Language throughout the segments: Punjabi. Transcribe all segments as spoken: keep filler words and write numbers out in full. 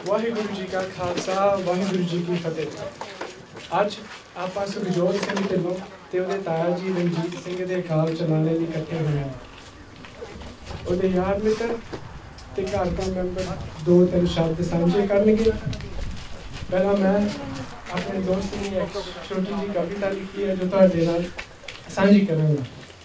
ਵਾਹਿਗੁਰੂ ਜੀ ਕਾ ਖਾਲਸਾ ਵਾਹਿਗੁਰੂ ਜੀ ਕੀ ਫਤਿਹ। ਅੱਜ ਆਪਾਂ ਸੁਖਜੋਤ ਸਿੰਘ ਢਿੱਲੋਂ ਤੇ ਉਹਦੇ ਤਾਇਆ ਜੀ ਰਣਜੀਤ ਸਿੰਘ ਦੇ ਖਾਲ ਚਲਾਣੇ ਲਈ ਇਕੱਠੇ ਹੋਏ ਹਾਂ। ਉਹਦੇ ਯਾਰ ਮਿੱਤਰ ਤੇ ਘਰ ਦਾ ਮੈਂਬਰ ਦੋ ਤਿੰਨ ਸ਼ਬਦ ਸਾਂਝੇ ਕਰਨਗੇ। ਪਹਿਲਾਂ ਮੈਂ ਆਪਣੇ ਦੋਸਤ ਨੇ ਇੱਕ ਛੋਟੀ ਜਿਹੀ ਕਵਿਤਾ ਲਿਖੀ ਹੈ ਜੋ ਤੁਹਾਡੇ ਨਾਲ ਸਾਂਝੀ ਕਰਾਂਗਾ।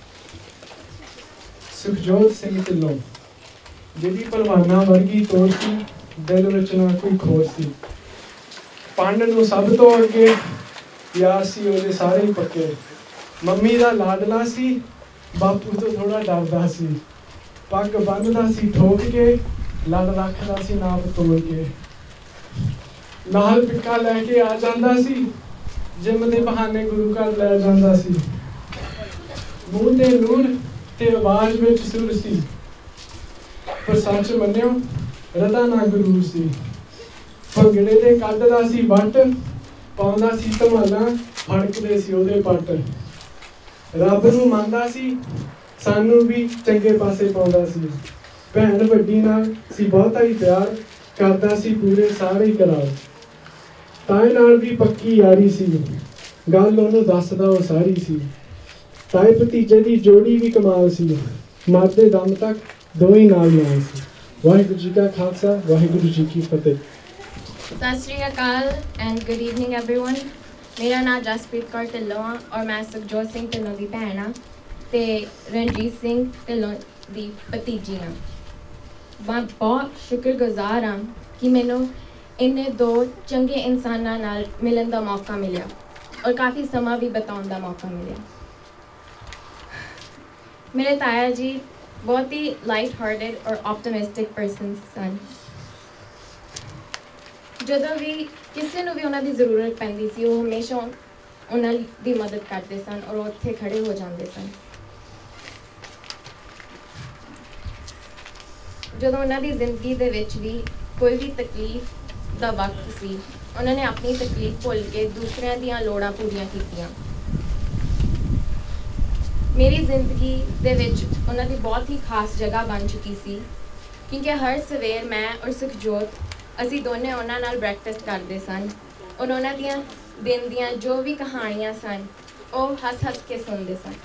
ਸੁਖਜੋਤ ਸਿੰਘ ਢਿੱਲੋਂ ਜਿਹਦੀ ਭਲਵਾਨਾਂ ਵਰਗੀ ਤੋਰ ਸੀ, ਦਿਲ ਵਿੱਚ ਨਾ ਕੋਈ ਖੋਰ ਸੀ। ਪੰਡ ਨੂੰ ਸਭ ਤੋਂ ਅੱਗੇ ਯਾਰ ਸੀ ਉਹਦੇ ਸਾਰੇ ਹੀ ਪੱਕੇ। ਮੰਮੀ ਦਾ ਲਾਡਲਾ ਸੀ, ਬਾਪੂ ਤੋਂ ਥੋੜਾ ਡਰਦਾ ਸੀ। ਪੱਗ ਬੰਨ੍ਹਦਾ ਸੀ ਠੋਕ ਕੇ, ਲੜ ਰੱਖਦਾ ਸੀ ਨਾਪ ਤੋੜ ਕੇ। ਨਾਲ ਪਿੱਕਾ ਲੈ ਕੇ ਆ ਜਾਂਦਾ ਸੀ, ਜਿਮ ਦੇ ਬਹਾਨੇ ਗੁਰੂ ਘਰ ਲੈ ਜਾਂਦਾ ਸੀ। ਮੂੰਹ ਤੇ ਨੂਰ ਤੇ ਆਵਾਜ਼ ਵਿੱਚ ਸੁਰ ਸੀ, ਪਰ ਸੱਚ ਮੰਨਿਓ ਰਤਾ ਨਾ ਗੁਰੂ ਸੀ। ਭੰਗੜੇ ਦੇ ਕੱਢਦਾ ਸੀ ਵੱਟ, ਪਾਉਂਦਾ ਸੀ ਧਮਾਲਾਂ, ਫੜਕਦੇ ਸੀ ਉਹਦੇ ਪੱਟ। ਰੱਬ ਨੂੰ ਮੰਨਦਾ ਸੀ, ਸਾਨੂੰ ਵੀ ਚੰਗੇ ਪਾਸੇ ਪਾਉਂਦਾ ਸੀ। ਭੈਣ ਵੱਡੀ ਨਾਲ ਸੀ ਬਹੁਤਾ ਹੀ ਪਿਆਰ, ਕਰਦਾ ਸੀ ਪੂਰੇ ਸਾਰੇ ਹੀ ਕਰਾਰ। ਤਾਏ ਨਾਲ ਵੀ ਪੱਕੀ ਯਾਰੀ ਸੀ, ਗੱਲ ਉਹਨੂੰ ਦੱਸਦਾ ਉਹ ਸਾਰੀ ਸੀ। ਤਾਏ ਭਤੀਜੇ ਦੀ ਜੋੜੀ ਵੀ ਕਮਾਲ ਸੀ, ਮਰਦੇ ਦਮ ਤੱਕ ਦੋਵੇਂ ਨਾਲ ਨਾਲ ਸੀ। ਵਾਹਿਗੁਰੂ ਜੀ ਕਾ ਖਾਲਸਾ ਵਾਹਿਗੁਰੂ ਜੀ ਕੀ ਫਤਿਹ। ਸਤਿ ਸ਼੍ਰੀ ਅਕਾਲ ਐਂਡ ਗੁੱਡ ਈਵਨਿੰਗ ਐਵਰੀਵਨ। ਮੇਰਾ ਨਾਮ ਜਸਪ੍ਰੀਤ ਕੌਰ ਢਿੱਲੋਂ ਆ ਔਰ ਮੈਂ ਸੁਖਜੋਤ ਸਿੰਘ ਢਿੱਲੋਂ ਦੀ ਭੈਣ ਆ ਅਤੇ ਰਣਜੀਤ ਸਿੰਘ ਢਿੱਲੋਂ ਦੀ ਭਤੀਜੀ ਹਾਂ। ਮੈਂ ਬਹੁਤ ਸ਼ੁਕਰਗੁਜ਼ਾਰ ਹਾਂ ਕਿ ਮੈਨੂੰ ਇੰਨੇ ਦੋ ਚੰਗੇ ਇਨਸਾਨਾਂ ਨਾਲ ਮਿਲਣ ਦਾ ਮੌਕਾ ਮਿਲਿਆ ਔਰ ਕਾਫੀ ਸਮਾਂ ਵੀ ਬਿਤਾਉਣ ਦਾ ਮੌਕਾ ਮਿਲਿਆ। ਮੇਰੇ ਤਾਇਆ ਜੀ ਬਹੁਤ ਹੀ ਲਾਈਟ ਹਾਰਟਡ ਔਰ ਆਪਟਿਮਿਸਟਿਕ ਪਰਸਨ ਸਨ। ਜਦੋਂ ਵੀ ਕਿਸੇ ਨੂੰ ਵੀ ਉਹਨਾਂ ਦੀ ਜ਼ਰੂਰਤ ਪੈਂਦੀ ਸੀ, ਉਹ ਹਮੇਸ਼ਾ ਉਹਨਾਂ ਦੀ ਮਦਦ ਕਰਦੇ ਸਨ ਔਰ ਉੱਥੇ ਖੜੇ ਹੋ ਜਾਂਦੇ ਸਨ। ਜਦੋਂ ਉਹਨਾਂ ਦੀ ਜ਼ਿੰਦਗੀ ਦੇ ਵਿੱਚ ਵੀ ਕੋਈ ਵੀ ਤਕਲੀਫ ਦਾ ਵਕਤ ਸੀ, ਉਹਨਾਂ ਨੇ ਆਪਣੀ ਤਕਲੀਫ ਭੁੱਲ ਕੇ ਦੂਸਰਿਆਂ ਦੀਆਂ ਲੋੜਾਂ ਪੂਰੀਆਂ ਕੀਤੀਆਂ। ਮੇਰੀ ਜ਼ਿੰਦਗੀ ਦੇ ਵਿੱਚ ਉਹਨਾਂ ਦੀ ਬਹੁਤ ਹੀ ਖਾਸ ਜਗ੍ਹਾ ਬਣ ਚੁੱਕੀ ਸੀ, ਕਿਉਂਕਿ ਹਰ ਸਵੇਰ ਮੈਂ ਔਰ ਸੁਖਜੋਤ ਅਸੀਂ ਦੋਨੇ ਉਹਨਾਂ ਨਾਲ ਬ੍ਰੈਕਫਾਸਟ ਕਰਦੇ ਸਨ ਔਰ ਉਹਨਾਂ ਦੀਆਂ ਦਿਨ ਦੀਆਂ ਜੋ ਵੀ ਕਹਾਣੀਆਂ ਸਨ ਉਹ ਹੱਸ ਹੱਸ ਕੇ ਸੁਣਦੇ ਸਨ।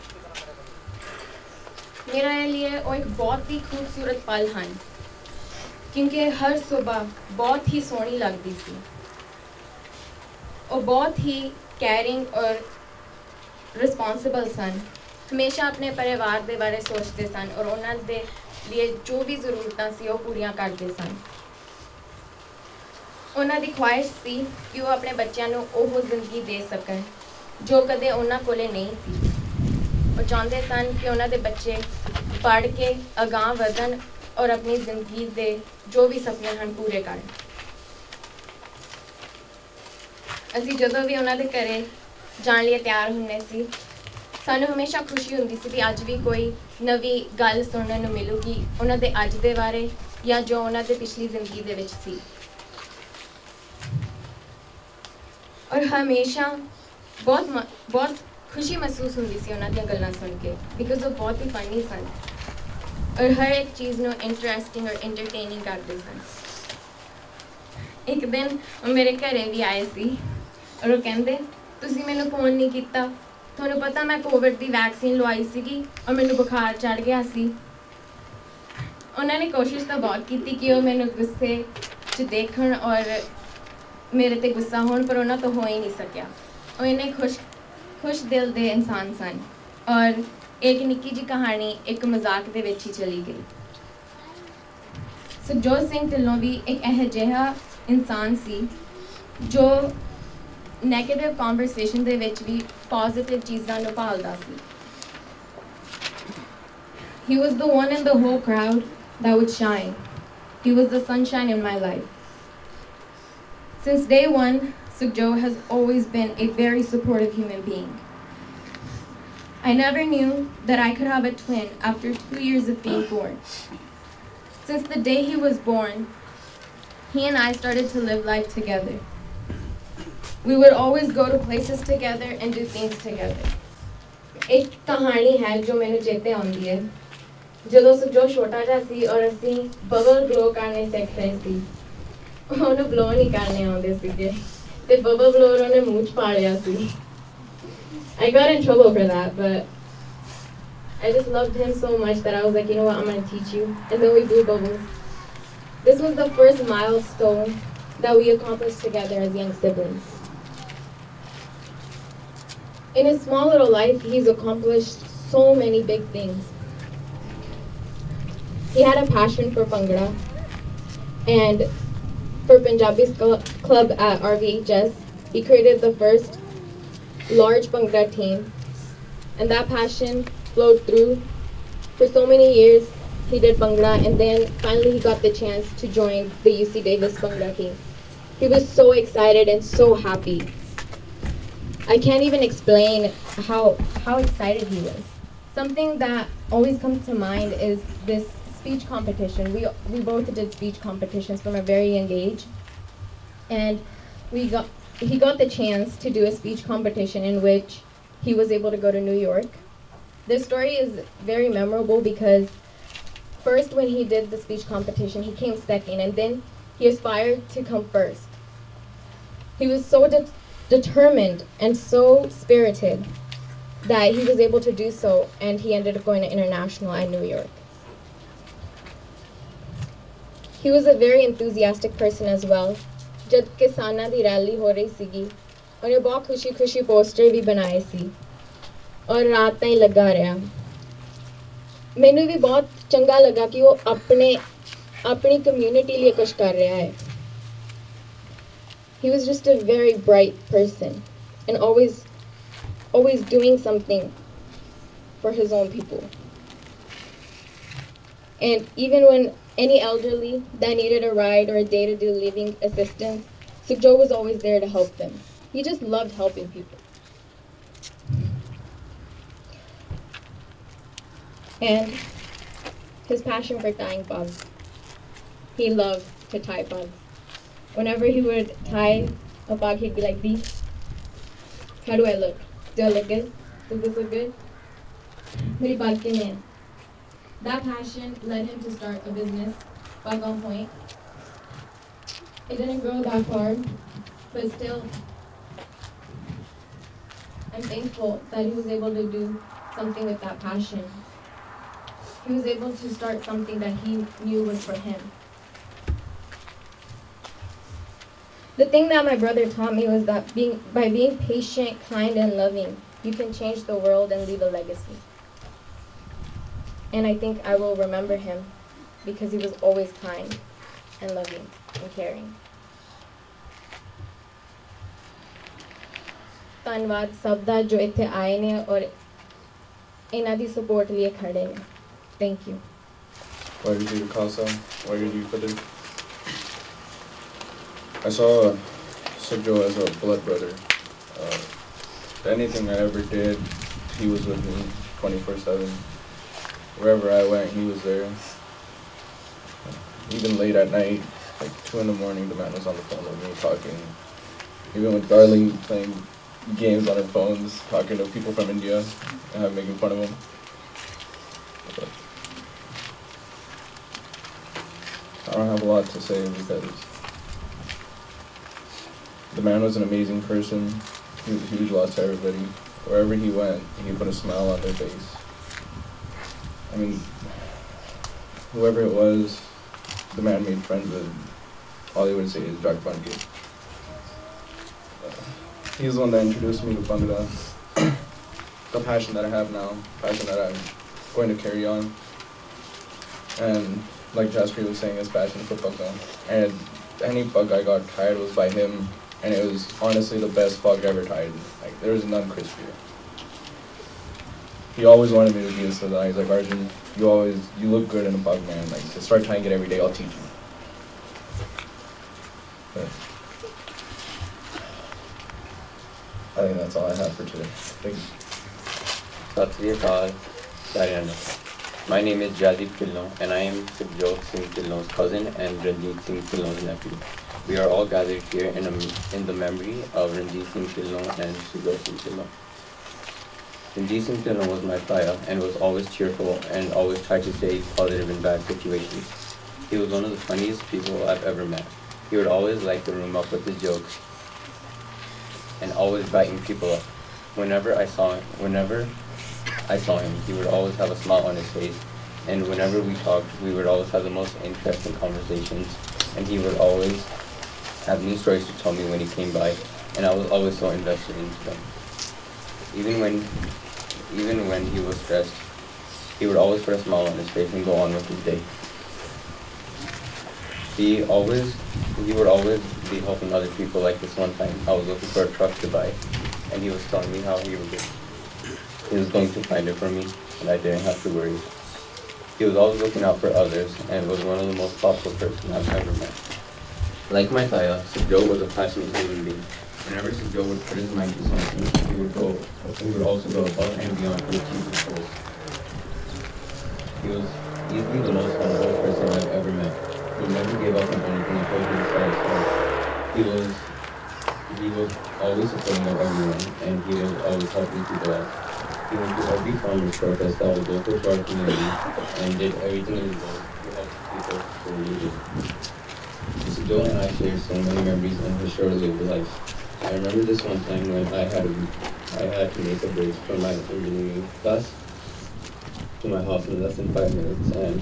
ਮੇਰੇ ਲਈ ਉਹ ਇੱਕ ਬਹੁਤ ਹੀ ਖੂਬਸੂਰਤ ਪਲ ਹਨ, ਕਿਉਂਕਿ ਹਰ ਸੁਬਾਹ ਬਹੁਤ ਹੀ ਸੋਹਣੀ ਲੱਗਦੀ ਸੀ। ਉਹ ਬਹੁਤ ਹੀ ਕੇਅਰਿੰਗ ਔਰ ਰਿਸਪੌਂਸਿਬਲ ਸਨ, ਹਮੇਸ਼ਾ ਆਪਣੇ ਪਰਿਵਾਰ ਦੇ ਬਾਰੇ ਸੋਚਦੇ ਸਨ ਔਰ ਉਹਨਾਂ ਦੇ ਲਈ ਜੋ ਵੀ ਜ਼ਰੂਰਤਾਂ ਸੀ ਉਹ ਪੂਰੀਆਂ ਕਰਦੇ ਸਨ। ਉਹਨਾਂ ਦੀ ਖੁਆਇਸ਼ ਸੀ ਕਿ ਉਹ ਆਪਣੇ ਬੱਚਿਆਂ ਨੂੰ ਉਹ ਜ਼ਿੰਦਗੀ ਦੇ ਸਕਣ ਜੋ ਕਦੇ ਉਹਨਾਂ ਕੋਲੇ ਨਹੀਂ ਸੀ। ਉਹ ਚਾਹੁੰਦੇ ਸਨ ਕਿ ਉਹਨਾਂ ਦੇ ਬੱਚੇ ਪੜ੍ਹ ਕੇ ਅਗਾਂਹ ਵਧਣ ਔਰ ਆਪਣੀ ਜ਼ਿੰਦਗੀ ਦੇ ਜੋ ਵੀ ਸੁਪਨੇ ਹਨ ਪੂਰੇ ਕਰਨ। ਅਸੀਂ ਜਦੋਂ ਵੀ ਉਹਨਾਂ ਦੇ ਘਰੇ ਜਾਣ ਲਈ ਤਿਆਰ ਹੁੰਦੇ ਸੀ, ਸਾਨੂੰ ਹਮੇਸ਼ਾ ਖੁਸ਼ੀ ਹੁੰਦੀ ਸੀ ਵੀ ਅੱਜ ਵੀ ਕੋਈ ਨਵੀਂ ਗੱਲ ਸੁਣਨ ਨੂੰ ਮਿਲੂਗੀ ਉਹਨਾਂ ਦੇ ਅੱਜ ਦੇ ਬਾਰੇ ਜਾਂ ਜੋ ਉਹਨਾਂ ਦੇ ਪਿਛਲੀ ਜ਼ਿੰਦਗੀ ਦੇ ਵਿੱਚ ਸੀ। ਔਰ ਹਮੇਸ਼ਾ ਬਹੁਤ ਬਹੁਤ ਖੁਸ਼ੀ ਮਹਿਸੂਸ ਹੁੰਦੀ ਸੀ ਉਹਨਾਂ ਦੀਆਂ ਗੱਲਾਂ ਸੁਣ ਕੇ, ਬਿਕੋਜ਼ ਉਹ ਬਹੁਤ ਹੀ ਫਨੀ ਸਨ ਔਰ ਹਰ ਇੱਕ ਚੀਜ਼ ਨੂੰ ਇੰਟਰਸਟਿੰਗ ਔਰ ਇੰਟਰਟੇਨਿੰਗ ਕਰਦੇ ਸਨ। ਇੱਕ ਦਿਨ ਉਹ ਮੇਰੇ ਘਰੇ ਵੀ ਆਏ ਸੀ ਔਰ ਉਹ ਕਹਿੰਦੇ, ਤੁਸੀਂ ਮੈਨੂੰ ਫੋਨ ਨਹੀਂ ਕੀਤਾ, ਤੁਹਾਨੂੰ ਪਤਾ ਮੈਂ ਕੋਵਿਡ ਦੀ ਵੈਕਸੀਨ ਲਵਾਈ ਸੀਗੀ ਔਰ ਮੈਨੂੰ ਬੁਖਾਰ ਚੜ੍ਹ ਗਿਆ ਸੀ। ਉਹਨਾਂ ਨੇ ਕੋਸ਼ਿਸ਼ ਤਾਂ ਬਹੁਤ ਕੀਤੀ ਕਿ ਉਹ ਮੈਨੂੰ ਗੁੱਸੇ 'ਚ ਦੇਖਣ ਔਰ ਮੇਰੇ 'ਤੇ ਗੁੱਸਾ ਹੋਣ, ਪਰ ਉਹਨਾਂ ਤੋਂ ਹੋ ਹੀ ਨਹੀਂ ਸਕਿਆ। ਉਹ ਇੰਨੇ ਖੁਸ਼ ਖੁਸ਼ ਦਿਲ ਦੇ ਇਨਸਾਨ ਸਨ ਔਰ ਇੱਕ ਨਿੱਕੀ ਜਿਹੀ ਕਹਾਣੀ ਇੱਕ ਮਜ਼ਾਕ ਦੇ ਵਿੱਚ ਹੀ ਚਲੀ ਗਈ। ਸੁਖਜੋਤ ਸਿੰਘ ਢਿੱਲੋਂ ਵੀ ਇੱਕ ਇਹੋ ਜਿਹਾ ਇਨਸਾਨ ਸੀ ਜੋ ਨੈਗੇਟਿਵ ਕਨਵਰਸੇਸ਼ਨ ਦੇ ਵਿੱਚ ਵੀ ਪੋਜ਼ੀਟਿਵ ਚੀਜ਼ਾਂ ਨੂੰ ਭਾਲਦਾ ਸੀ। He was the one in the whole crowd that would shine. He was the sunshine in my life. Since day one, Sukhjo has always been a very supportive human being. I never knew that I could have a twin after two years of being born. Since the day he was born, he and I started to live life together. We would always go to places together and do things together. एक कहानी है जो मैंने चेते आउंदी है। ਜਦੋਂ ਸੁਖਜੋਤ ਛੋਟਾ ਜਿਹਾ ਸੀ ਔਰ ਅਸੀਂ ਬਬਲ ਗਲੋ ਕਰਨੇ ਸਿੱਖ ਰਹੇ ਸੀ, ਉਹਨੂੰ ਬਲੋ ਨਹੀਂ ਕਰਨੇ ਆਉਂਦੇ ਸੀਗੇ ਤੇ ਬਬਲ ਬਲੋਰ ਉਹਨੇ ਮੂੰਹ 'ਚ ਪਾ ਲਿਆ ਸੀ I got in trouble for that, but I just loved him so much that I was like, you know what, I'm going to teach you. And then we blew bubbles. This was the first milestone that we accomplished together as young siblings. In his small little life, he's accomplished so many big things. He had a passion for Bhangra and for Punjabi Club at R V H S. He created the first large Bhangra team, and that passion flowed through. For so many years, he did Bhangra, and then finally he got the chance to join the U C Davis Bhangra team. He was so excited and so happy. I can't even explain how, how excited he was. Something that always comes to mind is this speech competition. We, we both did speech competitions from a very young age, and we got he got the chance to do a speech competition in which he was able to go to New York. This story is very memorable because first when he did the speech competition, he came second, and then he aspired to come first. He was so de determined and so spirited that he was able to do so, and he ended up going to international at New York. He was a very enthusiastic person as well. जब किसानां दी रैली हो रही सीगी उन्हें बहुत खुशी खुशी पोस्टर भी बनाए सी और रात ताईं लगा रहा मैनू भी बहुत चंगा लगा कि वो अपने अपनी कम्युनिटी लिए कुछ कर रहा है He was just a very bright person and always always doing something for his own people. And even when any elderly that needed a ride or a day-to-day living assistance, Sukhjot was always there to help them. He just loved helping people. And his passion for tying bugs. He loved to tie bugs. Whenever he would tie a bug, he'd be like, Dee, how do I look? Do I look good? Does this look good? Meri bug ke mein. That passion led him to start a business, Bug on Point. It didn't grow that far, but still, I'm thankful that he was able to do something with that passion. He was able to start something that he knew was for him. The thing that my brother taught me was that being, by being patient, kind, and loving, you can change the world and leave a legacy. And I think I will remember him because he was always kind and loving and caring. ਧੰਨਵਾਦ ਸਭ ਦਾ ਜੋ ਇੱਥੇ ਆਏ ਨੇ ਔਰ ਇਹਨਾਂ ਦੀ ਸਪੋਰਟ ਲਈ ਖੜੇ ਨੇ Thank you. Why did you Khalsa? Why did you put it? I saw Sukhjot as a blood brother. Uh, anything I ever did, he was with me twenty-four seven. Wherever I went, he was there. Even late at night, like two in the morning, the man was on the phone with me talking. Even with Darling playing games on her phones, talking to people from India and making fun of them. But I don't have a lot to say because the man was an amazing person. He was a huge loss to everybody. Wherever he went, he put a smile on their face. I mean, whoever it was, the man made friends with. All he would say is Jack Bunke. Uh, he's the one that introduced me to Bhangra. The passion that I have now, passion that I'm going to carry on. And like Jasprit was saying, his passion for Bhangra. And any bug I got tied was by him, and it was honestly the best bug I ever tied. Like, there was none crispier. He always wanted me to be a Siddha. He's like, Arjun, you always, you look good in a bug, man. Like, just start tying it every day, I'll teach you. But I think that's all I have for today. Thank you. Sat Sri Akal, Haryana. My name is Jadip Dhillon, and I am Sukhjot Singh Dhillon's cousin and Ranjit Singh Dhillon's nephew. We are all gathered here in, a, in the memory of Ranjit Singh Dhillon and Sukhjot Singh Dhillon. Ranjit Singh Dhillon was my father and was always cheerful and always tried to stay positive in bad situations. He was one of the funniest people I've ever met. He would always light the room up with his jokes and always brighten people up. Whenever I saw him, whenever I saw him, he would always have a smile on his face, and whenever we talked, we would always have the most interesting conversations, and he would always have new stories to tell me when he came by, and I was always so invested into them. Even when, even when he was stressed, he would always put a smile on his face and go on with his day. He always, he would always be helping other people. Like this one time, I was looking for a truck to buy, and he was telling me how he would get, he was going to find it for me, and I didn't have to worry. He was always looking out for others, and was one of the most thoughtful persons I've ever met. Like my Thaya, Sukjo was a passionate human being. Whenever Sukjo would put his mind to something, he would go, he would also go above and beyond to achieve his goals. He was easily the most humble person I've ever met. He never gave up on anything until he was satisfied. He was, he was always supporting of everyone, and he was always helping people out. He went to every farmer's protest that was local to our community, and did everything in his role to help people who were needed. Mister Joe and I shared so many memories in his short-lived life. I remember this one time when I had, a, I had to make a bridge from my engineering class to my house in less than five minutes, and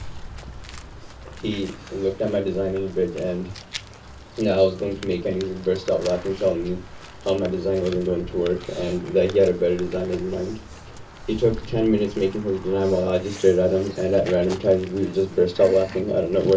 he looked at my design of the bridge, and you know, I was going to make, and he burst out laughing, telling me how my design wasn't going to work, and that he had a better design in mind. He took ten minutes making his design while I just stared at him, and at random times we just burst out laughing out of nowhere.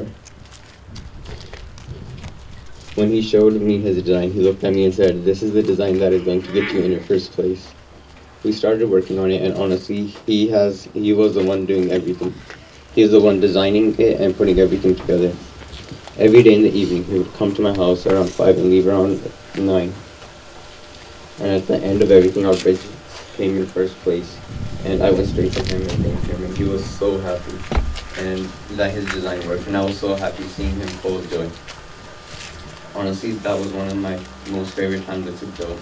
When he showed me his design, he looked at me and said, "This is the design that is going to get you in your first place." We started working on it, and honestly, he has he was the one doing everything. He was the one designing it and putting everything together. Every day in the evening, he would come to my house around five and leave around nine. And at the end of everything, our bridge came in first place. And I went straight to him and thanked him, and he was so happy and that his design worked. And I was so happy seeing him full of joy. Honestly, that was one of my most favorite times with Sukjo.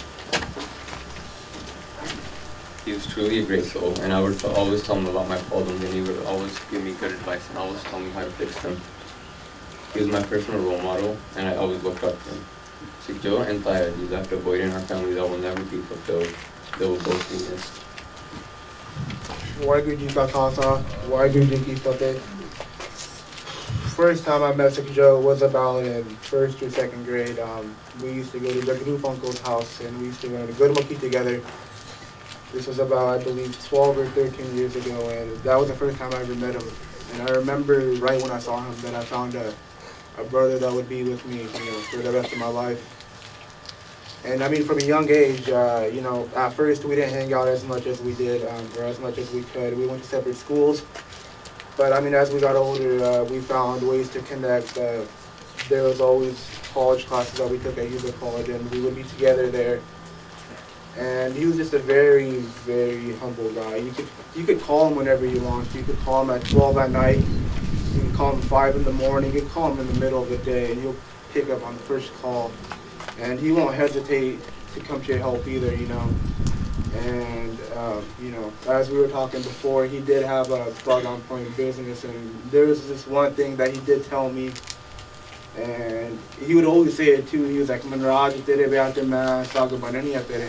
He was truly a great soul, and I would always tell him about my problems, and he would always give me good advice and always tell me how to fix them. He was my personal role model, and I always looked up to him. Sukjo and Thaya, he left a void in our family that will never be fulfilled. They will both be missed. Waheguru Ji Ka Khalsa, Waheguru Ji Ki Fateh. First time I met Sukjo was about in first or second grade. Um, we used to go to Jagadoop Uncle's house, and we used to go to Gurmukhi together. This was about, I believe, twelve or thirteen years ago, and that was the first time I ever met him. And I remember right when I saw him that I found a, a brother that would be with me, you know, for the rest of my life. And I mean, from a young age, uh, you know, at first we didn't hang out as much as we did, um, or as much as we could. We went to separate schools. But I mean, as we got older, uh, we found ways to connect. Uh, there was always college classes that we took at Hubert College, and we would be together there. And he was just a very, very humble guy. You could you could call him whenever you want. You could call him at twelve at night. You could call him five in the morning. You could call him in the middle of the day, and he'll pick up on the first call. And he won't hesitate to come to your help either, you know. And, um, you know, as we were talking before, he did have a plug on point business, and there was this one thing that he did tell me, and he would always say it too. He was like, "Manraj, tere beate main sag banani hai tere."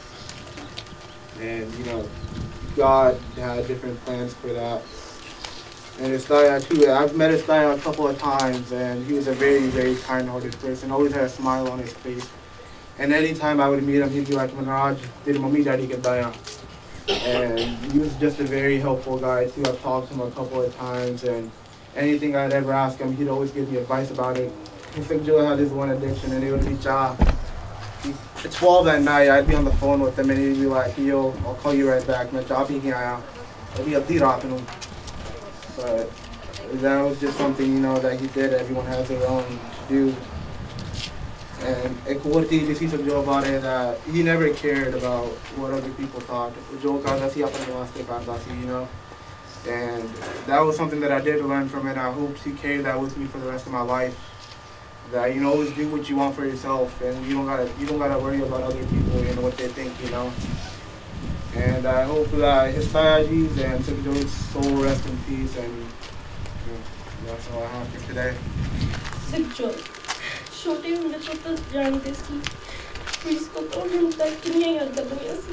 And, you know, God had different plans for that. And Istaya too, I've met Istaya a couple of times, and he was a very, very kind-hearted person, always had a smile on his face. And anytime I would meet him, he'd be like, "Manraj, tere mummy daddy ke daya." And he was just a very helpful guy too. I've talked to him a couple of times, and anything I'd ever ask him, he'd always give me advice about it. He said Joe had this one addiction, and it would be cha. At twelve at night, I'd be on the phone with him, and he'd be like, "Yo, I'll call you right back. Main cha pee ke aaya." It'd be a dee raat nu. But that was just something, you know, that he did. Everyone has their own to do. And ek aur cheez isi Sukjo about it, that he never cared about what other people thought. Jo karda si apne waaste karda si, you know. And that was something that I did learn from it. I hope to carry that with me for the rest of my life. That, you know, always do what you want for yourself, and you don't gotta you don't gotta worry about other people and what they think, you know. And I hope that his Tayaji's and Sukjo's soul rest in peace, and you know, that's all I have for today. Sukjo, ਛੋਟੇ ਹੁੰਦੇ ਤੋਂ ਤਾਂ ਜਾਣਦੇ ਸੀ ਪ੍ਰੀਸਕੂਲ ਤੋਂ ਹੁਣ ਤੱਕ ਕਿੰਨੀਆਂ ਯਾਦਾਂ ਬਣੀਆਂ ਸੀ।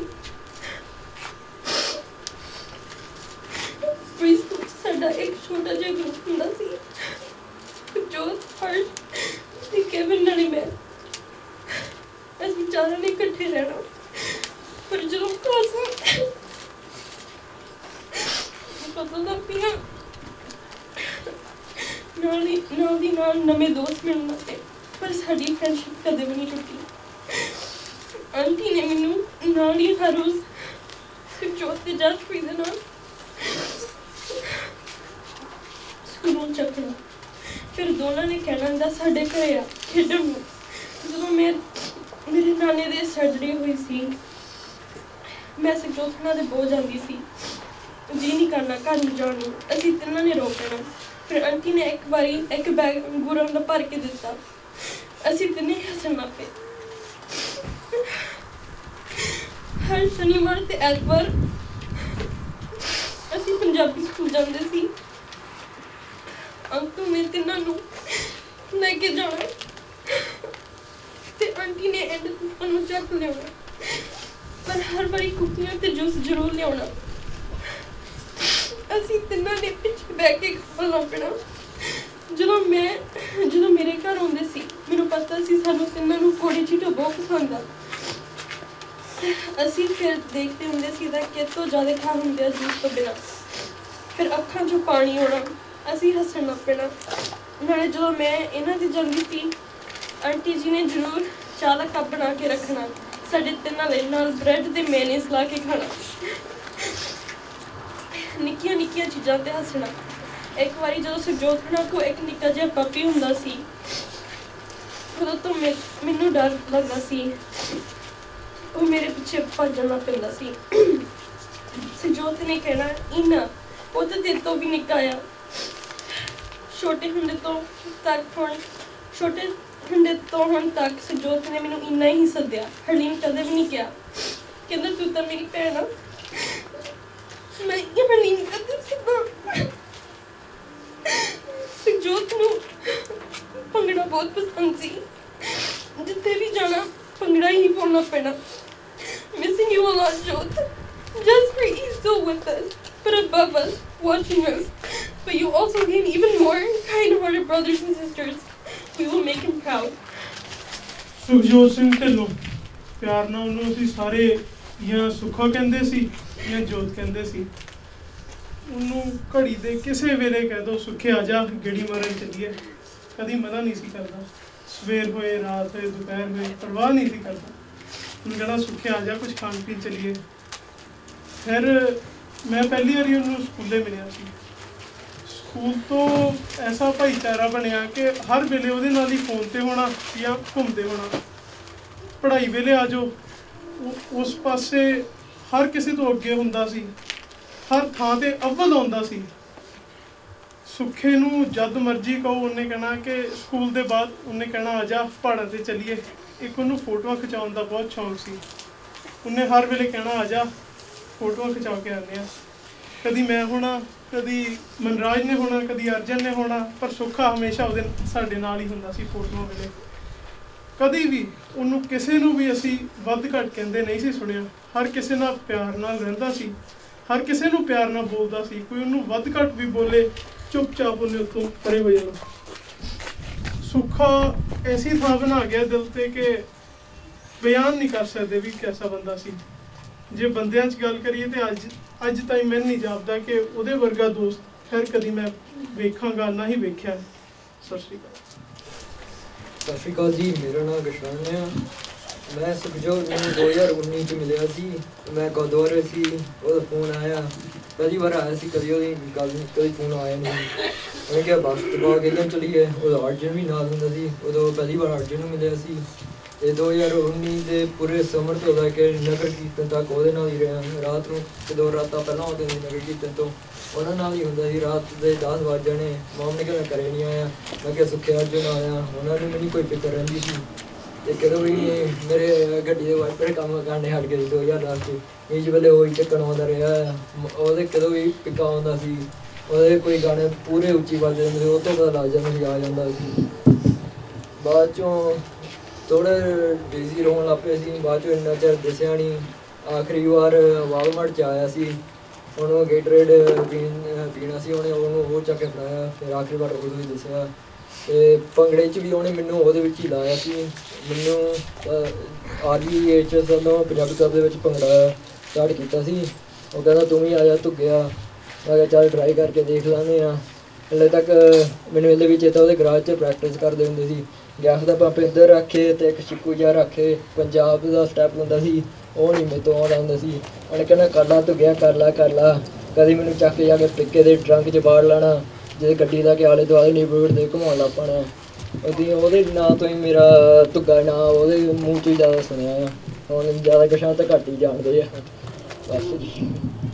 ਪ੍ਰੀਸਕੂਲ ਸਾਡਾ ਇੱਕ ਛੋਟਾ ਜਿਹਾ ਗਰੁੱਪ ਹੁੰਦਾ ਸੀ ਜੋ ਹਰਸ਼ ਤੇ ਕੇਵਿਨ ਨਾਲ ਮੈਂ ਅਸੀਂ ਚਾਰਾਂ ਨੇ ਇਕੱਠੇ ਰਹਿਣਾ। ਪਰ ਜਦੋਂ ਕਲਾਸਾਂ ਪਤਾ ਲੱਗ ਪਿਆ ਨਾਲ ਹੀ ਨਾਲ ਦੀ ਨਾਲ ਨਵੇਂ ਦੋਸਤ ਮਿਲਣ ਲੱਗੇ ਪਰ ਸਾਡੀ ਫਰੈਂਡਸ਼ਿਪ ਕਦੇ ਵੀ ਨਹੀਂ ਟੁੱਟੀ। ਆਂਟੀ ਨੇ ਮੈਨੂੰ ਨਾਲ ਹੀ ਹਰ ਰੋਜ਼ ਸੁਖਜੋਤ ਤੇ ਜਸਪ੍ਰੀਤ ਦੇ ਨਾਲ ਸਕੂਲੋਂ ਚੱਕਣਾ ਫਿਰ ਦੋਨਾਂ ਨੇ ਕਹਿਣਾ ਹੁੰਦਾ ਸਾਡੇ ਘਰੇ ਆ ਖੇਡਣ ਨੂੰ। ਜਦੋਂ ਮੈਂ ਮੇਰੇ ਨਾਨੇ ਦੇ ਸਰਜਰੀ ਹੋਈ ਸੀ ਮੈਂ ਸੁਖਜੋਤ ਨਾਲ ਦੇ ਬਹੁਤ ਜਾਂਦੀ ਸੀ। ਜੀ ਨਹੀਂ ਕਰਨਾ ਘਰ ਨੂੰ ਜਾਣ ਨੂੰ। ਅਸੀਂ ਤਿੰਨਾਂ ਨੇ ਰੋਕ ਲੈਣਾ। ਫਿਰ ਆਂਟੀ ਨੇ ਇੱਕ ਵਾਰੀ ਇੱਕ ਬੈਗ ਅੰਗੂਰਾਂ ਦਾ ਭਰ ਕੇ ਦਿੱਤਾ। ਅਸੀਂ ਤਿੰਨੇ ਹੱਸਣ ਲੱਗ ਪਏ। ਹਰ ਸ਼ਨੀਵਾਰ ਤੇ ਐਤਵਾਰ ਅਸੀਂ ਪੰਜਾਬੀ ਸਕੂਲ ਜਾਂਦੇ ਸੀ। ਅੰਕਲ ਨੇ ਤਿੰਨਾਂ ਨੂੰ ਲੈ ਕੇ ਜਾਣਾ ਤੇ ਆਂਟੀ ਨੇ ਐਂਡ ਨੂੰ ਚੱਕ ਲਿਆਉਣਾ ਪਰ ਹਰ ਵਾਰੀ ਕੁੱਕੀਆਂ ਤੇ ਜੂਸ ਜ਼ਰੂਰ ਲਿਆਉਣਾ। ਅਸੀਂ ਤਿੰਨਾਂ ਨੇ ਪਿੱਛੇ ਬਹਿ ਕੇ ਖਾਣਾ ਪੀਣਾ। ਜਦੋਂ ਮੈਂ ਜਦੋਂ ਮੇਰੇ ਘਰ ਆਉਂਦੇ ਸੀ ਮੈਨੂੰ ਪਤਾ ਸੀ ਸਾਨੂੰ ਤਿੰਨਾਂ ਨੂੰ ਕੋੜੀ ਚੀਟਾ ਬਹੁਤ ਪਸੰਦ ਆ। ਅਸੀਂ ਫਿਰ ਦੇਖਦੇ ਹੁੰਦੇ ਸੀ ਤਾਂ ਕਿਤੋਂ ਜ਼ਿਆਦਾ ਖਾ ਹੁੰਦੇ ਆ ਜੂਸ ਤੋਂ ਬਿਨਾਂ। ਫਿਰ ਅੱਖਾਂ 'ਚੋਂ ਪਾਣੀ ਆਉਣਾ ਅਸੀਂ ਹੱਸਣ ਲੱਗ ਪੈਣਾ। ਨਾਲੇ ਜਦੋਂ ਮੈਂ ਇਹਨਾਂ ਦੀ ਜਾਂਦੀ ਸੀ ਆਂਟੀ ਜੀ ਨੇ ਜ਼ਰੂਰ ਚਾਹ ਦਾ ਕੱਪ ਬਣਾ ਕੇ ਰੱਖਣਾ ਸਾਡੇ ਤਿੰਨਾਂ ਲਈ ਨਾਲ ਬ੍ਰੈਡ ਤੇ ਮੇਅਨੀਜ਼ ਲਾ ਕੇ ਖਾਣਾ। ਨਿੱਕੀਆਂ ਨਿੱਕੀਆਂ ਚੀਜ਼ਾਂ ਤੇ ਹੱਸਣਾ। ਇੱਕ ਵਾਰੀ ਜਦੋਂ ਸੁਖਜੋਤ ਹੋਣਾ ਕੋਲ ਇੱਕ ਨਿੱਕਾ ਜਿਹਾ ਪੱਪੀ ਹੁੰਦਾ ਸੀ ਉਦੋਂ ਤੋਂ ਮੈਨੂੰ ਡਰ ਲੱਗਦਾ ਸੀ। ਉਹ ਮੇਰੇ ਪਿੱਛੇ ਭੱਜਣ ਲੱਗ ਪੈਂਦਾ ਸੀ। ਸੁਖਜੋਤ ਨੇ ਕਹਿਣਾ ਇਨਾ ਉਹ ਤਾਂ ਤੇਰੇ ਤੋਂ ਵੀ ਨਿੱਕਾ ਆ। ਛੋਟੇ ਹੁੰਦੇ ਤੋਂ ਤੱਕ ਹੁਣ ਛੋਟੇ ਹੁੰਦੇ ਤੋਂ ਹੁਣ ਤੱਕ ਸੁਖਜੋਤ ਨੇ ਮੈਨੂੰ ਇੰਨਾ ਹੀ ਸੱਦਿਆ। ਹਰਲੀਨ ਕਦੇ ਵੀ ਨਹੀਂ ਕਿਹਾ ਕਹਿੰਦਾ ਤੂੰ ਤਾਂ ਮੇਰੀ ਭੈਣ ਆ। ਮੈਂ ਹਰਲੀਨ ਕਦੇ ਸਿੱਧਾ ਸੁਖਜੋਤ ਨੂੰ ਭੰਗੜਾ ਬਹੁਤ ਪਸੰਦ ਸੀ। ਜਿੱਥੇ ਵੀ ਜਾਣਾ ਭੰਗੜਾ ਹੀ ਪਾਉਣਾ ਪੈਣਾ। Missing you a lot, Jyoth. Jaspreet is still with us, but above us, watching us. But you also gain even more kind-hearted brothers and sisters. We will make him proud. ਸੁਖਜੋਤ Singh Dhillon ਪਿਆਰ ਨਾਲ ਉਹਨੂੰ ਅਸੀਂ ਸਾਰੇ ਜਾਂ ਸੁੱਖਾ ਕਹਿੰਦੇ ਸੀ ਜਾਂ ਜੋਤ ਕਹਿੰਦੇ ਸੀ। ਉਹਨੂੰ ਘੜੀ ਦੇ ਕਿਸੇ ਵੇਲੇ ਕਹਿ ਦੋ ਸੁੱਖੇ ਆ ਜਾ ਗੇੜੀ ਮਾਰਨ ਚੱਲੀਏ ਕਦੀ ਮਨਾ ਨਹੀਂ ਸੀ ਕਰਦਾ। ਸਵੇਰ ਹੋਏ ਰਾਤ ਹੋਏ ਦੁਪਹਿਰ ਹੋਏ ਪਰਵਾਹ ਨਹੀਂ ਸੀ ਕਰਦਾ। ਉਹਨੂੰ ਕਹਿਣਾ ਸੁੱਖੇ ਆ ਜਾ ਕੁਝ ਖਾਣ ਪੀਣ ਚੱਲੀਏ। ਫਿਰ ਮੈਂ ਪਹਿਲੀ ਵਾਰੀ ਉਹਨੂੰ ਸਕੂਲੇ ਮਿਲਿਆ ਸੀ। ਸਕੂਲ ਤੋਂ ਐਸਾ ਭਾਈਚਾਰਾ ਬਣਿਆ ਕਿ ਹਰ ਵੇਲੇ ਉਹਦੇ ਨਾਲ ਹੀ ਫੋਨ 'ਤੇ ਹੋਣਾ ਜਾਂ ਘੁੰਮਦੇ ਹੋਣਾ। ਪੜ੍ਹਾਈ ਵੇਲੇ ਆ ਜਾਓ ਉਸ ਪਾਸੇ ਹਰ ਕਿਸੇ ਤੋਂ ਅੱਗੇ ਹੁੰਦਾ ਸੀ। ਹਰ ਥਾਂ 'ਤੇ ਅਵਲ ਆਉਂਦਾ ਸੀ। ਸੁੱਖੇ ਨੂੰ ਜਦ ਮਰਜ਼ੀ ਕਹੋ ਉਹਨੇ ਕਹਿਣਾ ਕਿ ਸਕੂਲ ਦੇ ਬਾਅਦ ਉਹਨੇ ਕਹਿਣਾ ਆ ਜਾ ਪਹਾੜਾਂ 'ਤੇ ਚੱਲੀਏ। ਇੱਕ ਉਹਨੂੰ ਫੋਟੋਆਂ ਖਿਚਾਉਣ ਦਾ ਬਹੁਤ ਸ਼ੌਂਕ ਸੀ। ਉਹਨੇ ਹਰ ਵੇਲੇ ਕਹਿਣਾ ਆ ਜਾ ਫੋਟੋਆਂ ਖਿਚਾ ਕੇ ਆਉਂਦੇ ਹਾਂ। ਕਦੀ ਮੈਂ ਹੋਣਾ ਕਦੀ ਮਨਰਾਜ ਨੇ ਹੋਣਾ ਕਦੀ ਅਰਜਨ ਨੇ ਹੋਣਾ ਪਰ ਸੁੱਖਾ ਹਮੇਸ਼ਾ ਉਹਦੇ ਸਾਡੇ ਨਾਲ ਹੀ ਹੁੰਦਾ ਸੀ ਫੋਟੋਆਂ ਵੇਲੇ। ਕਦੀ ਵੀ ਉਹਨੂੰ ਕਿਸੇ ਨੂੰ ਵੀ ਅਸੀਂ ਵੱਧ ਘੱਟ ਕਹਿੰਦੇ ਨਹੀਂ ਸੀ ਸੁਣਿਆ। ਹਰ ਕਿਸੇ ਨਾਲ ਪਿਆਰ ਨਾਲ ਰਹਿੰਦਾ ਸੀ। ਹਰ ਕਿਸੇ ਨੂੰ ਪਿਆਰ ਨਾਲ ਬੋਲਦਾ ਸੀ। ਕੋਈ ਉਹਨੂੰ ਵੱਧ ਘੱਟ ਵੀ ਬੋਲੇ ਚੁੱਪਚਾਪ ਉਹਨੇ ਉੱਥੋਂ ਪਰੇ ਹੋ ਜਾਣਾ। ਸੁੱਖਾ ਐਸੀ ਥਾਂ ਬਣਾ ਗਿਆ ਦਿਲ 'ਤੇ ਕਿ ਬਿਆਨ ਨਹੀਂ ਕਰ ਸਕਦੇ ਵੀ ਕੈਸਾ ਬੰਦਾ ਸੀ। ਜੇ ਬੰਦਿਆਂ 'ਚ ਗੱਲ ਕਰੀਏ ਤਾਂ ਅੱਜ ਅੱਜ ਤਾਈਂ ਮੈਨੂੰ ਨਹੀਂ ਜਾਪਦਾ ਕਿ ਉਹਦੇ ਵਰਗਾ ਦੋਸਤ ਫਿਰ ਕਦੀ ਮੈਂ ਵੇਖਾਂਗਾ ਨਾ ਹੀ ਵੇਖਿਆ। ਸਤਿ ਸ਼੍ਰੀ ਅਕਾਲ। ਸਤਿ ਸ਼੍ਰੀ ਅਕਾਲ ਜੀ। ਮੇਰਾ ਨਾਮ ਗਸ਼ਰਨ ਆ। ਮੈਂ ਸੁਖਜੋਤ ਨੂੰ ਦੋ ਹਜ਼ਾਰ ਉੱਨੀ 'ਚ ਮਿਲਿਆ ਸੀ। ਮੈਂ ਗੁਰਦੁਆਰੇ ਸੀ ਉਹਦਾ ਫੋਨ ਆਇਆ। ਪਹਿਲੀ ਵਾਰ ਆਇਆ ਸੀ ਕਦੀ ਉਹਦੀ ਗੱਲ ਨਹੀਂ ਕਦੀ ਫੋਨ ਆਇਆ ਨਹੀਂ। ਉਹਨੇ ਕਿਹਾ ਬੱਸ ਦਬਾ ਕੇ ਲੈ ਚਲੀਏ। ਉਹਦਾ ਅਰਜਨ ਵੀ ਨਾਲ ਹੁੰਦਾ ਸੀ। ਉਦੋਂ ਪਹਿਲੀ ਵਾਰ ਅਰਜਨ ਨੂੰ ਮਿਲਿਆ ਸੀ। ਅਤੇ ਦੋ ਹਜ਼ਾਰ ਉੱਨੀ ਦੇ ਪੂਰੇ ਸਮਰ ਤੋਂ ਲੈ ਕੇ ਨਗਰ ਕੀਰਤਨ ਤੱਕ ਉਹਦੇ ਨਾਲ ਹੀ ਰਿਹਾ। ਰਾਤ ਨੂੰ ਦੋ ਰਾਤਾਂ ਪਹਿਲਾਂ ਆਉਂਦੇ ਸੀ ਨਗਰ ਕੀਰਤਨ ਤੋਂ ਉਹਨਾਂ ਨਾਲ ਹੀ ਹੁੰਦਾ ਸੀ। ਰਾਤ ਦੇ ਦਸ ਵੱਜ ਜਾਣੇ ਮਾਮ ਨੇ ਕਿਹਾ ਘਰੇ ਨਹੀਂ ਆਇਆ। ਮੈਂ ਕਿਹਾ ਸੁੱਖੇ ਅਰਜਨ ਆਇਆ। ਉਹਨਾਂ ਨੂੰ ਮੈਨੂੰ ਕੋਈ ਫਿਕਰ ਰਹਿੰਦੀ ਸੀ। ਅਤੇ ਕਦੋਂ ਵੀ ਮੇਰੇ ਗੱਡੀ ਦੇ ਵਾਈਪਰ ਕੰਮ ਕਰਨੇ ਹਟ ਗਏ ਸੀ ਦੋ ਹਜ਼ਾਰ ਦਸ 'ਚ। ਇਸ ਵੇਲੇ ਉਹੀ ਚੱਕਣ ਆਉਂਦਾ ਰਿਹਾ। ਉਹਦੇ ਕਦੋਂ ਵੀ ਪਿੱਕਾ ਆਉਂਦਾ ਸੀ ਉਹਦੇ ਕੋਈ ਗਾਣੇ ਪੂਰੇ ਉੱਚੀ ਵੱਜ ਜਾਂਦੇ ਸੀ। ਉਹ ਤੋਂ ਪਤਾ ਲੱਗ ਜਾਂਦਾ ਸੀ ਆ ਜਾਂਦਾ ਸੀ। ਬਾਅਦ ਚੋਂ ਥੋੜ੍ਹੇ ਬਿਜ਼ੀ ਰੋਣ ਲੱਗ ਪਏ ਸੀ। ਬਾਅਦ ਚੋਂ ਇੰਨਾ ਚਿਰ ਦਿਸਿਆ ਨਹੀਂ। ਆਖਰੀ ਵਾਰ ਵਾਲਮਾਰਟ 'ਚ ਆਇਆ ਸੀ, ਉਹਨੂੰ ਗੇਟਰੇਡ ਪੀਣ ਪੀਣਾ ਸੀ, ਉਹਨੇ ਉਹਨੂੰ ਉਹ ਚੱਕ ਕੇ ਫੜਾਇਆ। ਫਿਰ ਆਖਰੀ ਵਾਰ ਉਦੋਂ ਹੀ ਦਿਸਿਆ। ਅਤੇ ਭੰਗੜੇ 'ਚ ਵੀ ਉਹਨੇ ਮੈਨੂੰ ਉਹਦੇ ਵਿੱਚ ਹੀ ਲਾਇਆ ਸੀ। ਮੈਨੂੰ ਆਰਮੀ ਏਜ 'ਚ ਵੱਲੋਂ ਪੰਜਾਬੀ ਕਲੱਬ ਦੇ ਵਿੱਚ ਭੰਗੜਾ ਸਟਾਰਟ ਕੀਤਾ ਸੀ। ਉਹ ਕਹਿੰਦਾ ਤੂੰ ਵੀ ਆ ਜਾ ਧੁੱਗਿਆ। ਮੈਂ ਕਿਹਾ ਚੱਲ ਟਰਾਈ ਕਰਕੇ ਦੇਖ ਲੈਂਦੇ ਹਾਂ। ਹਲੇ ਤੱਕ ਮੈਨੂੰ ਇਹਦੇ ਵਿੱਚ ਤਾਂ ਉਹਦੇ ਗਰਾਜ 'ਚ ਪ੍ਰੈਕਟਿਸ ਕਰਦੇ ਹੁੰਦੇ ਸੀ। ਗੈਸ ਦਾ ਪੰਪ ਇੱਧਰ ਰੱਖੇ ਅਤੇ ਇੱਕ ਛਿੱਕੂ ਜਿਹਾ ਰੱਖੇ। ਪੰਜਾਬ ਦਾ ਸਟੈਪ ਹੁੰਦਾ ਸੀ, ਉਹ ਨਹੀਂ ਮੇਰੇ ਤੋਂ ਆਉਂਦਾ ਹੁੰਦਾ ਸੀ। ਉਹਨੇ ਕਹਿੰਦਾ ਕਰ ਲਾ ਧੁੱਗਿਆ, ਕਰ ਲਾ ਕਰ ਲਾ। ਕਦੀ ਮੈਨੂੰ ਚੱਕ ਕੇ ਜਾ ਕੇ ਪਿੱਕੇ ਦੇ ਟਰੰਕ 'ਚ ਬਾੜ ਲੈਣਾ, ਜੇ ਗੱਡੀ ਦਾ ਕਿ ਆਲੇ ਦੁਆਲੇ ਨੇਬਰਹੁੱਡ ਦੇ ਘੁਮਾਉਣ ਲੱਗ ਪੈਣਾ। ਉਹਦੀ ਉਹਦੇ ਨਾਂ ਤੋਂ ਹੀ ਮੇਰਾ ਧੁੱਗਾ ਨਾਂ ਉਹਦੇ ਮੂੰਹ 'ਚ ਹੀ ਜ਼ਿਆਦਾ ਸੁਣਿਆ ਆ। ਹੁਣ ਜ਼ਿਆਦਾ ਕੁਛ ਤਾਂ ਘੱਟ ਹੀ ਜਾਣਦੇ ਆ ਬਸ ਜੀ।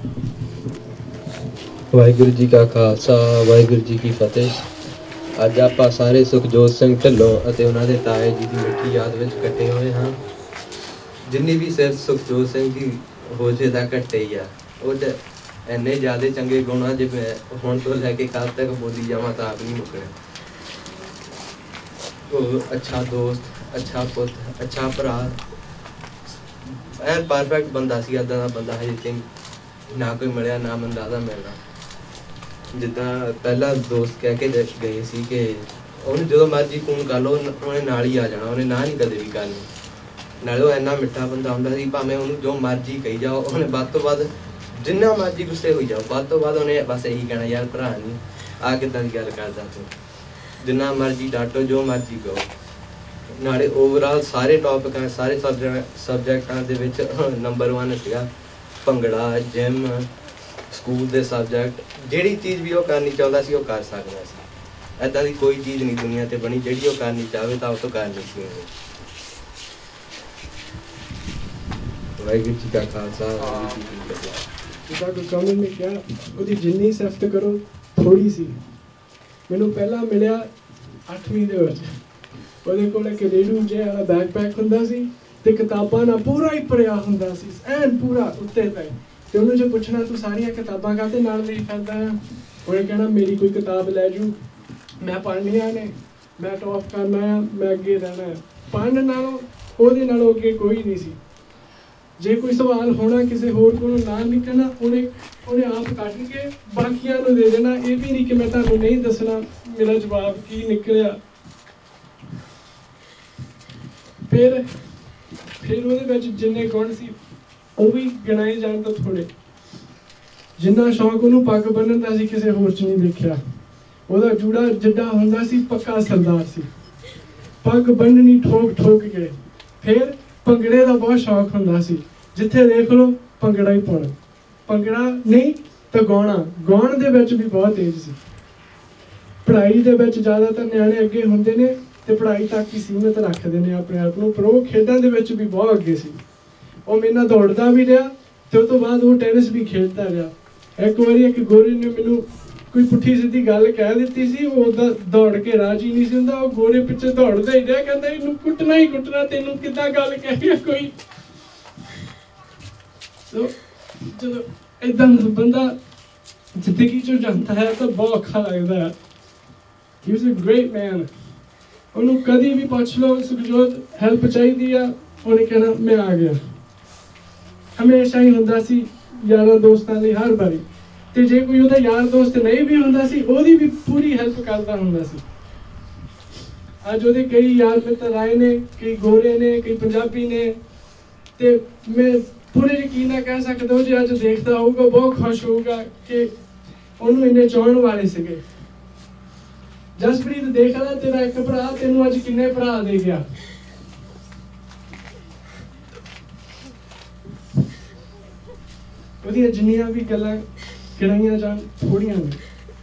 ਵਾਹਿਗੁਰੂ ਜੀ ਕਾ ਖਾਲਸਾ, ਵਾਹਿਗੁਰੂ ਜੀ ਕੀ ਫਤਿਹ। ਅੱਜ ਆਪਾਂ ਸਾਰੇ ਸੁਖਜੋਤ ਸਿੰਘ ਢਿੱਲੋਂ ਅਤੇ ਉਹਨਾਂ ਦੇ ਤਾਏ ਜੀ ਦੀ ਮਿੱਠੀ ਯਾਦ ਵਿੱਚ ਇਕੱਠੇ ਹੋਏ ਹਾਂ। ਜਿੰਨੀ ਵੀ ਸਿਰਫ ਸੁਖਜੋਤ ਸਿੰਘ ਦੀ ਹੋ ਜੇ ਤਾਂ ਘੱਟੇ ਹੀ ਆ। ਉਹ 'ਚ ਇੰਨੇ ਜ਼ਿਆਦਾ ਚੰਗੇ ਗੁਣ ਆ, ਜੇ ਮੈਂ ਹੁਣ ਤੋਂ ਲੈ ਕੇ ਕੱਲ੍ਹ ਤੱਕ ਬੋਲੀ ਜਾਵਾਂ ਤਾਂ ਆਪ ਨਹੀਂ ਮੁੱਕਣਾ। ਉਹ ਅੱਛਾ ਦੋਸਤ, ਅੱਛਾ ਪੁੱਤ, ਅੱਛਾ ਭਰਾ, ਐਨ ਪਰਫੈਕਟ ਬੰਦਾ ਸੀ। ਇੱਦਾਂ ਦਾ ਬੰਦਾ ਹਜੇ ਤੱਕ ਨਾ ਕੋਈ ਮਿਲਿਆ, ਨਾ ਮੈਨੂੰ ਲੱਗਦਾ ਮਿਲਣਾ। ਜਿੱਦਾਂ ਪਹਿਲਾਂ ਦੋਸਤ ਕਹਿ ਕੇ ਗਏ ਸੀ ਕਿ ਉਹਨੂੰ ਜਦੋਂ ਮਰਜ਼ੀ ਫੋਨ ਕਰ ਲਓ ਉਹਨੇ ਨਾਲ ਹੀ ਆ ਜਾਣਾ, ਉਹਨੇ ਨਾ ਨਹੀਂ ਕਦੇ ਵੀ ਕਰਨੀ। ਨਾਲੇ ਉਹ ਇੰਨਾ ਮਿੱਠਾ ਬੰਦਾ ਹੁੰਦਾ ਸੀ, ਭਾਵੇਂ ਉਹਨੂੰ ਜੋ ਮਰਜ਼ੀ ਕਹੀ ਜਾਓ, ਉਹਨੇ ਵੱਧ ਤੋਂ ਵੱਧ ਜਿੰਨਾ ਮਰਜ਼ੀ ਗੁੱਸੇ ਹੋਈ ਜਾਓ, ਵੱਧ ਤੋਂ ਵੱਧ ਉਹਨੇ ਬਸ ਇਹੀ ਕਹਿਣਾ, ਯਾਰ ਭਰਾ ਨਹੀਂ ਆਹ ਕਿੱਦਾਂ ਦੀ ਗੱਲ ਕਰਦਾ ਤੂੰ। ਜਿੰਨਾ ਮਰਜ਼ੀ ਡਾਟੋ, ਜੋ ਮਰਜ਼ੀ ਕਹੋ। ਨਾਲੇ ਓਵਰਆਲ ਸਾਰੇ ਟੌਪਿਕਾਂ, ਸਾਰੇ ਸਬਜੈਕਟ ਸਬਜੈਕਟਾਂ ਦੇ ਵਿੱਚ ਨੰਬਰ ਵਨ ਸੀਗਾ। ਭੰਗੜਾ, ਜਿਮ, ਸਕੂਲ ਦੇ ਸਬਜੈਕਟ, ਜਿਹੜੀ ਚੀਜ਼ ਵੀ ਉਹ ਕਰਨੀ ਚਾਹੁੰਦਾ ਸੀ ਉਹ ਕਰ ਸਕਦਾ ਸੀ। ਇੱਦਾਂ ਦੀ ਕੋਈ ਚੀਜ਼ ਨਹੀਂ ਦੁਨੀਆ 'ਤੇ ਬਣੀ ਜਿਹੜੀ ਉਹ ਕਰਨੀ ਚਾਹਵੇ ਤਾਂ ਉਹ ਤੋਂ ਕਰ ਨਹੀਂ ਸੀ। ਵਾਹਿਗੁਰੂ ਜੀ ਕਾ ਖਾਲਸਾ, ਵਾਹਿਗੁਰੂ ਜੀ ਕੀ ਫਤਿਹ। ਜਿੱਦਾਂ ਗੁਰਕਮਲ ਨੇ ਕਿਹਾ, ਉਹਦੀ ਜਿੰਨੀ ਸਿਫਤ ਕਰੋ ਥੋੜ੍ਹੀ ਸੀ। ਮੈਨੂੰ ਪਹਿਲਾਂ ਮਿਲਿਆ ਅੱਠਵੀਂ ਦੇ ਵਿੱਚ। ਉਹਦੇ ਕੋਲ ਇੱਕ ਰੇਡੂ ਜਿਹਾ ਵਾਲਾ ਬੈਕਪੈਕ ਹੁੰਦਾ ਸੀ ਅਤੇ ਕਿਤਾਬਾਂ ਨਾਲ ਪੂਰਾ ਹੀ ਭਰਿਆ ਹੁੰਦਾ ਸੀ, ਐਨ ਪੂਰਾ ਉੱਤੇ ਤੱਕ। ਅਤੇ ਉਹਨੂੰ ਜੇ ਪੁੱਛਣਾ ਤੂੰ ਸਾਰੀਆਂ ਕਿਤਾਬਾਂ ਕਾਹਤੇ ਨਾਲ ਲਈ ਫਿਰਦਾ ਆ, ਉਹਨੇ ਕਹਿਣਾ ਮੇਰੀ ਕੋਈ ਕਿਤਾਬ ਲੈ ਜੂ, ਮੈਂ ਪੜ੍ਹਨੀਆਂ ਨੇ, ਮੈਂ ਟੌਪ ਕਰਨਾ ਆ, ਮੈਂ ਅੱਗੇ ਰਹਿਣਾ। ਪੜ੍ਹਨ ਨਾਲੋਂ ਉਹਦੇ ਨਾਲੋਂ ਅੱਗੇ ਕੋਈ ਨਹੀਂ ਸੀ। ਜੇ ਕੋਈ ਸਵਾਲ ਹੋਣਾ ਕਿਸੇ ਹੋਰ ਕੋਲੋਂ ਨਾ ਨਿਕਲਣਾ, ਉਹਨੇ ਉਹਨੇ ਆਪ ਕੱਢ ਕੇ ਬਾਕੀਆਂ ਨੂੰ ਦੇ ਦੇਣਾ। ਇਹ ਵੀ ਨਹੀਂ ਕਿ ਮੈਂ ਤੁਹਾਨੂੰ ਨਹੀਂ ਦੱਸਣਾ ਮੇਰਾ ਜਵਾਬ ਕੀ ਨਿਕਲਿਆ। ਫਿਰ ਫਿਰ ਉਹਦੇ ਵਿੱਚ ਜਿੰਨੇ ਗੁਣ ਸੀ ਉਹ ਵੀ ਗਿਣਾਏ ਜਾਣ ਤਾਂ ਥੋੜ੍ਹੇ। ਜਿੰਨਾ ਸ਼ੌਂਕ ਉਹਨੂੰ ਪੱਗ ਬੰਨ੍ਹਣ ਦਾ ਸੀ ਕਿਸੇ ਹੋਰ 'ਚ ਨਹੀਂ ਦੇਖਿਆ। ਉਹਦਾ ਜੂੜਾ ਜਿੱਡਾ ਹੁੰਦਾ ਸੀ, ਪੱਕਾ ਸਰਦਾਰ ਸੀ। ਪੱਗ ਬੰਨ੍ਹਣੀ ਠੋਕ ਠੋਕ ਕੇ। ਫਿਰ ਭੰਗੜੇ ਦਾ ਬਹੁਤ ਸ਼ੌਕ ਹੁੰਦਾ ਸੀ, ਜਿੱਥੇ ਦੇਖ ਲਓ ਭੰਗੜਾ ਹੀ ਪਾਉਣਾ। ਭੰਗੜਾ ਨਹੀਂ ਤਾਂ ਗਾਉਣਾ, ਗਾਉਣ ਦੇ ਵਿੱਚ ਵੀ ਬਹੁਤ ਤੇਜ਼ ਸੀ। ਪੜ੍ਹਾਈ ਦੇ ਵਿੱਚ ਜ਼ਿਆਦਾਤਰ ਨਿਆਣੇ ਅੱਗੇ ਹੁੰਦੇ ਨੇ ਅਤੇ ਪੜ੍ਹਾਈ ਤੱਕ ਹੀ ਸੀਮਿਤ ਰੱਖਦੇ ਨੇ ਆਪਣੇ ਆਪ ਨੂੰ, ਪਰ ਉਹ ਖੇਡਾਂ ਦੇ ਵਿੱਚ ਵੀ ਬਹੁਤ ਅੱਗੇ ਸੀ। ਉਹ ਮੇਰੇ ਨਾਲ ਦੌੜਦਾ ਵੀ ਰਿਹਾ ਅਤੇ ਉਹ ਤੋਂ ਬਾਅਦ ਉਹ ਟੈਨਿਸ ਵੀ ਖੇਡਦਾ ਰਿਹਾ। ਇੱਕ ਵਾਰੀ ਇੱਕ ਗੋਰੇ ਨੇ ਮੈਨੂੰ ਕੋਈ ਪੁੱਠੀ ਸਿੱਧੀ ਗੱਲ ਕਹਿ ਦਿੱਤੀ ਸੀ, ਉਹ ਉੱਦਾਂ ਦੌੜ ਕੇ ਰਾਜੀ ਨਹੀਂ ਸੀ ਹੁੰਦਾ। ਉਹ ਗੋਰੇ ਪਿੱਛੇ ਦੌੜਦਾ ਹੀ ਰਿਹਾ, ਕਹਿੰਦਾ ਇਹਨੂੰ ਕੁੱਟਣਾ ਹੀ ਕੁੱਟਣਾ, ਤੈਨੂੰ ਕਿੱਦਾਂ ਗੱਲ ਕਹਿ ਰਿਹਾ ਕੋਈ। ਸੋ ਜਦੋਂ ਇੱਦਾਂ ਦਾ ਬੰਦਾ ਜ਼ਿੰਦਗੀ 'ਚੋਂ ਜਾਂਦਾ ਹੈ ਤਾਂ ਬਹੁਤ ਔਖਾ ਲੱਗਦਾ ਹੈ। He was a great man. ਉਹਨੂੰ ਕਦੀ ਵੀ ਪੁੱਛ ਲਓ ਸੁਖਜੋਤ ਹੈਲਪ ਚਾਹੀਦੀ ਆ, ਉਹਨੇ ਕਹਿਣਾ ਮੈਂ ਆ ਗਿਆ। ਹਮੇਸ਼ਾ ਹੀ ਹੁੰਦਾ ਸੀ ਯਾਰਾਂ ਦੋਸਤਾਂ ਲਈ ਹਰ ਵਾਰੀ। ਅਤੇ ਜੇ ਕੋਈ ਉਹਦਾ ਯਾਰ ਦੋਸਤ ਨਹੀਂ ਵੀ ਹੁੰਦਾ ਸੀ, ਉਹਦੀ ਵੀ ਪੂਰੀ ਹੈਲਪ ਕਰਦਾ ਹੁੰਦਾ ਸੀ। ਅੱਜ ਉਹਦੇ ਕਈ ਯਾਰ ਮਿੱਤਰ ਆਏ ਨੇ, ਕਈ ਗੋਰੇ ਨੇ, ਕਈ ਪੰਜਾਬੀ ਨੇ, ਅਤੇ ਮੈਂ ਪੂਰੇ ਯਕੀਨ ਨਾਲ ਕਹਿ ਸਕਦਾ ਉਹ ਜੇ ਅੱਜ ਦੇਖਦਾ ਹੋਊਗਾ ਬਹੁਤ ਖੁਸ਼ ਹੋਊਗਾ ਕਿ ਉਹਨੂੰ ਇੰਨੇ ਚਾਹੁਣ ਵਾਲੇ ਸੀਗੇ। ਜਸਪ੍ਰੀਤ ਦੇਖ ਲੈ, ਤੇਰਾ ਇੱਕ ਭਰਾ ਤੈਨੂੰ ਅੱਜ ਕਿੰਨੇ ਭਰਾ ਦੇ ਗਿਆ। ਉਹਦੀਆਂ ਜਿੰਨੀਆਂ ਵੀ ਗੱਲਾਂ ਗਿਣਾਈਆਂ ਜਾਣ ਥੋੜ੍ਹੀਆਂ ਨੇ।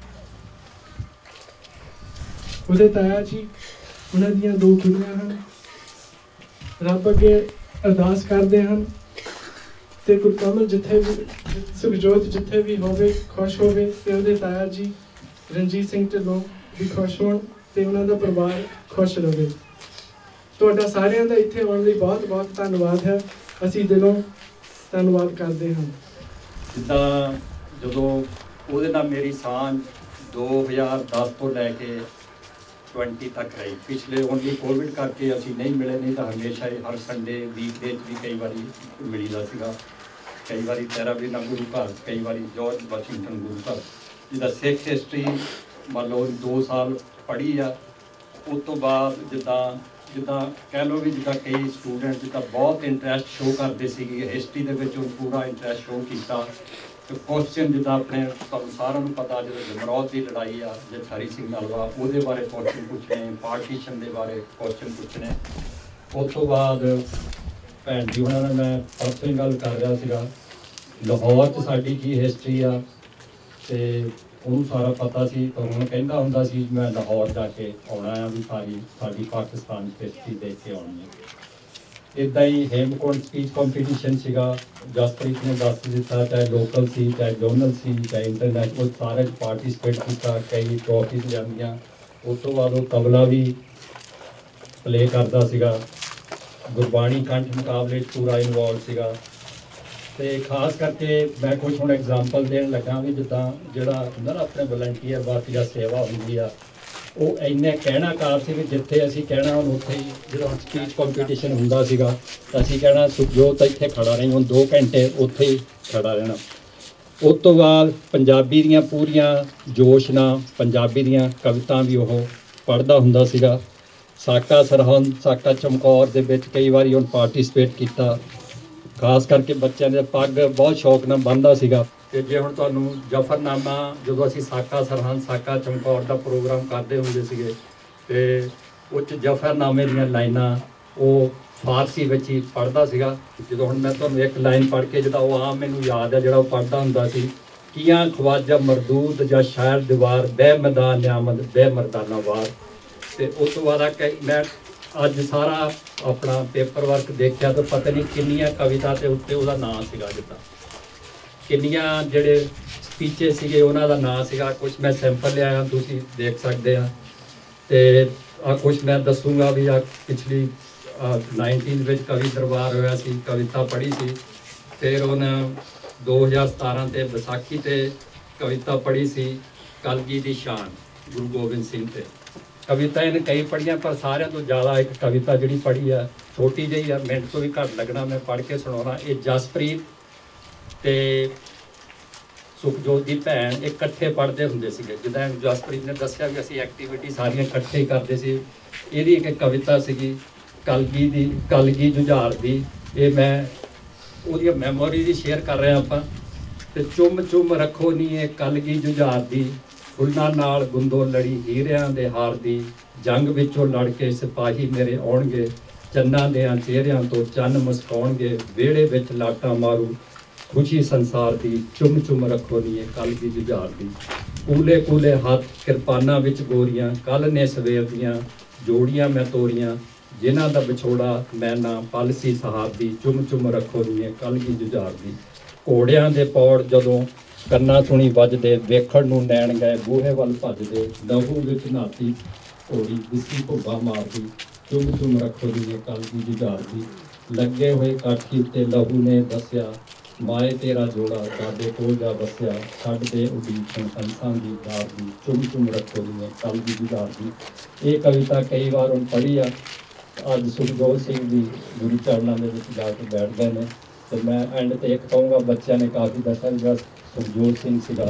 ਉਹਦੇ ਤਾਇਆ ਜੀ, ਉਹਨਾਂ ਦੀਆਂ ਦੋ ਕੁੜੀਆਂ ਹਨ। ਰੱਬ ਅੱਗੇ ਅਰਦਾਸ ਕਰਦੇ ਹਨ ਅਤੇ ਗੁਰਕਮਲ ਜਿੱਥੇ ਵੀ, ਸੁਖਜੋਤ ਜਿੱਥੇ ਵੀ ਹੋਵੇ ਖੁਸ਼ ਹੋਵੇ, ਅਤੇ ਉਹਦੇ ਤਾਇਆ ਜੀ ਰਣਜੀਤ ਸਿੰਘ ਢਿੱਲੋਂ ਵੀ ਖੁਸ਼ ਹੋਣ ਅਤੇ ਉਹਨਾਂ ਦਾ ਪਰਿਵਾਰ ਖੁਸ਼ ਰਹੇ। ਤੁਹਾਡਾ ਸਾਰਿਆਂ ਦਾ ਇੱਥੇ ਆਉਣ ਲਈ ਬਹੁਤ ਬਹੁਤ ਧੰਨਵਾਦ ਹੈ। ਅਸੀਂ ਦਿਲੋਂ ਧੰਨਵਾਦ ਕਰਦੇ ਹਾਂ। ਜਿੱਦਾਂ ਜਦੋਂ ਉਹਦੇ ਨਾਲ ਮੇਰੀ ਸਾਂਝ ਦੋ ਹਜ਼ਾਰ ਦਸ ਤੋਂ ਲੈ ਕੇ ट्वेंटी तक रही। पिछले ओनली कोविड करके असी नहीं मिले, नहीं तो हमेशा ही हर संडे वीकडे भी कई बारी मिलीदा सीगा। कई बारी तेरावीना गुरु घर, कई बारी जॉर्ज वाशिंगटन गुरु घर। जिदा सिख हिस्टरी मान लो दो साल पढ़ी आ, उस तो बाद जिदा जिदा कह लो भी जिदा कई स्टूडेंट जिदा बहुत इंटरस्ट शो करते सी हिस्टरी के पूरा इंटरस्ट शो किया। तो क्वेश्चन जिदा अपने तुहानूं सारिਆਂ ਨੂੰ पता जो जमरौद की लड़ाई आ जो हरी सिंह नालवा वो बारे क्वेश्चन पूछने, पार्टीशन के बारे क्वेश्चन पूछने। उस तो बाद भैन जी उन्होंने मैं परसों गल कर रहा सीगा लाहौर च साडी की हिस्टरी आ ते ਉਹਨੂੰ ਸਾਰਾ ਪਤਾ ਸੀ। ਤਾਂ ਹੁਣ ਕਹਿੰਦਾ ਹੁੰਦਾ ਸੀ ਮੈਂ ਲਾਹੌਰ ਜਾ ਕੇ ਆਉਣਾ ਆ ਵੀ ਸਾਰੀ ਸਾਡੀ ਪਾਕਿਸਤਾਨ ਹਿਸਟਰੀ ਦੇਖ ਕੇ ਆਉਣੀ ਹੈ। ਇੱਦਾਂ ਹੀ ਹੇਮਕੁੰਟ ਸਪੀਚ ਕੰਪੀਟੀਸ਼ਨ ਸੀਗਾ, ਜਸਪ੍ਰੀਤ ਨੇ ਦੱਸ ਦਿੱਤਾ, ਚਾਹੇ ਲੋਕਲ ਸੀ ਚਾਹੇ ਜੋਨਲ ਸੀ ਚਾਹੇ ਇੰਟਰਨੈਸ਼ਨਲ, ਸਾਰੇ ਪਾਰਟੀਸਪੇਟ ਕੀਤਾ, ਕਈ ਟਰੋਫੀਜ਼ ਲਿਆਂਦੀਆਂ। ਉਸ ਤੋਂ ਬਾਅਦ ਉਹ ਤਬਲਾ ਵੀ ਪਲੇ ਕਰਦਾ ਸੀਗਾ, ਗੁਰਬਾਣੀ ਕੰਠ ਮੁਕਾਬਲੇ 'ਚ ਪੂਰਾ ਇਨਵੋਲਵ ਸੀਗਾ। ਤੇ ਖਾਸ ਕਰਕੇ ਮੈਂ ਕੁਝ ਹੁਣ ਐਗਜ਼ਾਮਪਲ ਦੇਣ ਲੱਗਾ ਵੀ ਜਿੱਦਾਂ ਜਿਹੜਾ ਹੁੰਦਾ ਨਾ ਆਪਣੇ ਵਲੰਟੀਅਰ ਬਾਕੀ ਦਾ ਸੇਵਾ ਹੁੰਦੀ ਆ, ਉਹ ਇੰਨੇ ਕਹਿਣਾਕਾਰ ਸੀ ਵੀ ਜਿੱਥੇ ਅਸੀਂ ਕਹਿਣਾ ਹੁਣ ਉੱਥੇ ਹੀ। ਜਦੋਂ ਸਪੀਚ ਕੰਪੀਟੀਸ਼ਨ ਹੁੰਦਾ ਸੀਗਾ ਤਾਂ ਅਸੀਂ ਕਹਿਣਾ ਸੁਖਜੋਤ ਇੱਥੇ ਖੜਾ ਰਹੀ, ਹੁਣ ਦੋ ਘੰਟੇ ਉੱਥੇ ਹੀ ਖੜਾ ਰਹਿਣਾ। ਉਸ ਤੋਂ ਬਾਅਦ ਪੰਜਾਬੀ ਦੀਆਂ ਪੂਰੀਆਂ ਜੋਸ਼ ਨਾਲ ਪੰਜਾਬੀ ਦੀਆਂ ਕਵਿਤਾ ਵੀ ਉਹ ਪੜ੍ਹਦਾ ਹੁੰਦਾ ਸੀਗਾ। ਸਾਕਾ ਸਰਹੰਦ, ਸਾਕਾ ਚਮਕੌਰ ਦੇ ਵਿੱਚ ਕਈ ਵਾਰੀ ਉਹਨੇ ਪਾਰਟੀਸਪੇਟ ਕੀਤਾ। ਖਾਸ ਕਰਕੇ ਬੱਚਿਆਂ ਦੇ ਪੱਗ ਬਹੁਤ ਸ਼ੌਕ ਨਾਲ ਬੰਨ੍ਹਦਾ ਸੀਗਾ। ਤੇ ਜੇ ਹੁਣ ਤੁਹਾਨੂੰ ਜਫਰਨਾਮਾ, ਜਦੋਂ ਅਸੀਂ ਸਾਕਾ ਸਰਹੰਦ, ਸਾਕਾ ਚਮਕੌਰ ਦਾ ਪ੍ਰੋਗਰਾਮ ਕਰਦੇ ਹੁੰਦੇ ਸੀਗੇ ਤੇ ਉਹ 'ਚ ਜਫਰਨਾਮੇ ਦੀਆਂ ਲਾਈਨਾਂ ਉਹ ਫਾਰਸੀ ਵਿੱਚ ਹੀ ਪੜ੍ਹਦਾ ਸੀਗਾ। ਜਦੋਂ ਹੁਣ ਮੈਂ ਤੁਹਾਨੂੰ ਇੱਕ ਲਾਈਨ ਪੜ੍ਹ ਕੇ ਜਿਹਦਾ ਉਹ ਆਮ ਮੈਨੂੰ ਯਾਦ ਹੈ, ਜਿਹੜਾ ਉਹ ਪੜ੍ਹਦਾ ਹੁੰਦਾ ਸੀ, ਕੀਆਂ ਖਵਾਜਾ ਮਰਦੂਦ ਜਾਂ ਸ਼ਾਇਰ ਦੀਵਾਰ ਬਹਿ ਮੈਦਾਨ ਨਿਆਮਤ ਬਹਿ ਮਰਦਾਨਾ ਵਾਰ। ਤੇ ਉਸ ਤੋਂ ਬਾਅਦ ਆ ਮੈਂ ਅੱਜ ਸਾਰਾ ਆਪਣਾ ਪੇਪਰ ਵਰਕ ਦੇਖਿਆ ਤਾਂ ਪਤਾ ਨਹੀਂ ਕਿੰਨੀਆਂ ਕਵਿਤਾ ਦੇ ਉੱਤੇ ਉਹਦਾ ਨਾਂ ਸੀਗਾ, ਜਿੱਦਾਂ ਕਿੰਨੀਆਂ ਜਿਹੜੇ ਸਪੀਚੇ ਸੀਗੇ ਉਹਨਾਂ ਦਾ ਨਾਂ ਸੀਗਾ। ਕੁਛ ਮੈਂ ਸੈਂਪਲ ਲਿਆਇਆ, ਤੁਸੀਂ ਦੇਖ ਸਕਦੇ ਆ। ਤੇ ਆ ਕੁਛ ਮੈਂ ਦੱਸੂਗਾ ਵੀ ਆ ਪਿਛਲੀ ਨਾਈਨਟੀਨ ਵਿੱਚ ਕਵੀ ਦਰਬਾਰ ਹੋਇਆ ਸੀ, ਕਵਿਤਾ ਪੜ੍ਹੀ ਸੀ। ਫਿਰ ਉਹਨੇ ਦੋ ਹਜ਼ਾਰ ਸਤਾਰਾਂ 'ਤੇ ਵਿਸਾਖੀ 'ਤੇ ਕਵਿਤਾ ਪੜ੍ਹੀ ਸੀ, ਕਲਗੀ ਦੀ ਸ਼ਾਨ ਗੁਰੂ ਗੋਬਿੰਦ ਸਿੰਘ 'ਤੇ। ਕਵਿਤਾ ਇਹਨੇ ਕਈ ਪੜ੍ਹੀਆਂ, ਪਰ ਸਾਰਿਆਂ ਤੋਂ ਜ਼ਿਆਦਾ ਇੱਕ ਕਵਿਤਾ ਜਿਹੜੀ ਪੜ੍ਹੀ ਆ, ਛੋਟੀ ਜਿਹੀ ਆ, ਮਿੰਟ ਤੋਂ ਵੀ ਘੱਟ ਲੱਗਣਾ, ਮੈਂ ਪੜ੍ਹ ਕੇ ਸੁਣਾਉਣਾ। ਇਹ ਜਸਪ੍ਰੀਤ ਤੇ ਸੁਖਜੋਤ ਦੀ ਭੈਣ ਇਕੱਠੇ ਪੜ੍ਹਦੇ ਹੁੰਦੇ ਸੀਗੇ। ਜਿੱਦਾਂ ਜਸਪ੍ਰੀਤ ਨੇ ਦੱਸਿਆ ਵੀ ਅਸੀਂ ਐਕਟੀਵਿਟੀ ਸਾਰੀਆਂ ਇਕੱਠੇ ਹੀ ਕਰਦੇ ਸੀ। ਇਹਦੀ ਇੱਕ ਕਵਿਤਾ ਸੀਗੀ ਕਲਗੀ ਦੀ, ਕਲਗੀ ਜੁਝਾਰ ਦੀ। ਇਹ ਮੈਂ ਉਹਦੀਆਂ ਮੈਮੋਰੀ ਦੀ ਸ਼ੇਅਰ ਕਰ ਰਿਹਾ ਆਪਾਂ। ਤੇ ਚੁੰਮ ਚੁੰਮ ਰੱਖੋ ਨੀ ਇਹ ਕਲਗੀ ਜੁਝਾਰ ਦੀ, ਫੁੱਲਾਂ ਨਾਲ ਗੁੰਦੋ ਲੜੀ ਹੀਰਿਆਂ ਦੇ ਹਾਰ ਦੀ, ਜੰਗ ਵਿੱਚੋਂ ਲੜ ਕੇ ਸਿਪਾਹੀ ਮੇਰੇ ਆਉਣਗੇ, ਚੰਨਾਂ ਦਿਆਂ ਚਿਹਰਿਆਂ ਤੋਂ ਚੰਨ ਮੁਸਕਾਉਣਗੇ, ਵਿਹੜੇ ਵਿੱਚ ਲਾਟਾਂ ਮਾਰੂ ਖੁਸ਼ੀ ਸੰਸਾਰ ਦੀ, ਚੁੰਮ ਚੁੰਮ ਰੱਖੋ ਨੀ ਇਹ ਕਲਗੀ ਜੁਝਾਰ ਦੀ। ਕੂਲੇ ਕੂਲੇ ਹੱਥ ਕਿਰਪਾਨਾਂ ਵਿੱਚ ਗੋਰੀਆਂ, ਕੱਲ੍ਹ ਨੇ ਸਵੇਰ ਦੀਆਂ ਜੋੜੀਆਂ ਮੈਂ ਤੋਰੀਆਂ, ਜਿਨ੍ਹਾਂ ਦਾ ਵਿਛੋੜਾ ਮੈਂ ਨਾ ਪਲ ਸੀ ਸਹਾਰ ਦੀ, ਚੁੰਮ ਚੁੰਮ ਰੱਖੋ ਨੀ ਇਹ ਕਲਗੀ ਜੁਝਾਰ ਦੀ। ਘੋੜਿਆਂ ਦੇ ਪੌੜ ਜਦੋਂ ਕੰਨਾਂ ਸੁਣੀ ਵੱਜਦੇ, ਵੇਖਣ ਨੂੰ ਨੈਣ ਗਏ ਬੂਹੇ ਵੱਲ ਭੱਜਦੇ, ਲਹੂ ਵਿੱਚ ਨਹਾਤੀ ਘੋੜੀ ਦਿਸੀ ਭੁੱਗਾ ਮਾਰਦੀ, ਚੁੰਮ ਚੁੰਮ ਰੱਖੋ ਨੀ ਇਹ ਕਲਗੀ ਜੁਝਾਰ ਦੀ। ਲੱਗੇ ਹੋਏ ਕਾਠੀ ਉੱਤੇ ਲਹੂ ਨੇ ਦੱਸਿਆ, ਮਾਏ ਤੇਰਾ ਜੋੜਾ ਸਾਡੇ ਕੋਲ ਜਾ ਵਸਿਆ, ਛੱਡ ਦੇ ਉਡੀਕ ਹੰਸਾਂ ਦੀ ਦਾਰ ਦੀ, ਚੁੰਮ ਚੁੰਮ ਰੱਖੋ ਨੀ ਇਹ ਕਲਗੀ ਜੁਝਾਰ ਦੀ। ਇਹ ਕਵਿਤਾ ਕਈ ਵਾਰ ਹੁਣ ਪੜ੍ਹੀ ਆ। ਅੱਜ ਸੁਖਜੋਤ ਸਿੰਘ ਦੀ ਗੁਰੂ ਚਰਨਾਂ ਦੇ ਵਿੱਚ ਜਾ ਕੇ ਬੈਠਦੇ ਨੇ। ਤੇ ਮੈਂ ਐਂਡ ਤੇ ਇੱਕ ਕਹੂੰਗਾ, ਬੱਚਿਆਂ ਨੇ ਕਾਫੀ ਦੱਸਿਆ ਜਿਹੜਾ ਸੁਖਜੋਤ ਸਿੰਘ ਸੀਗਾ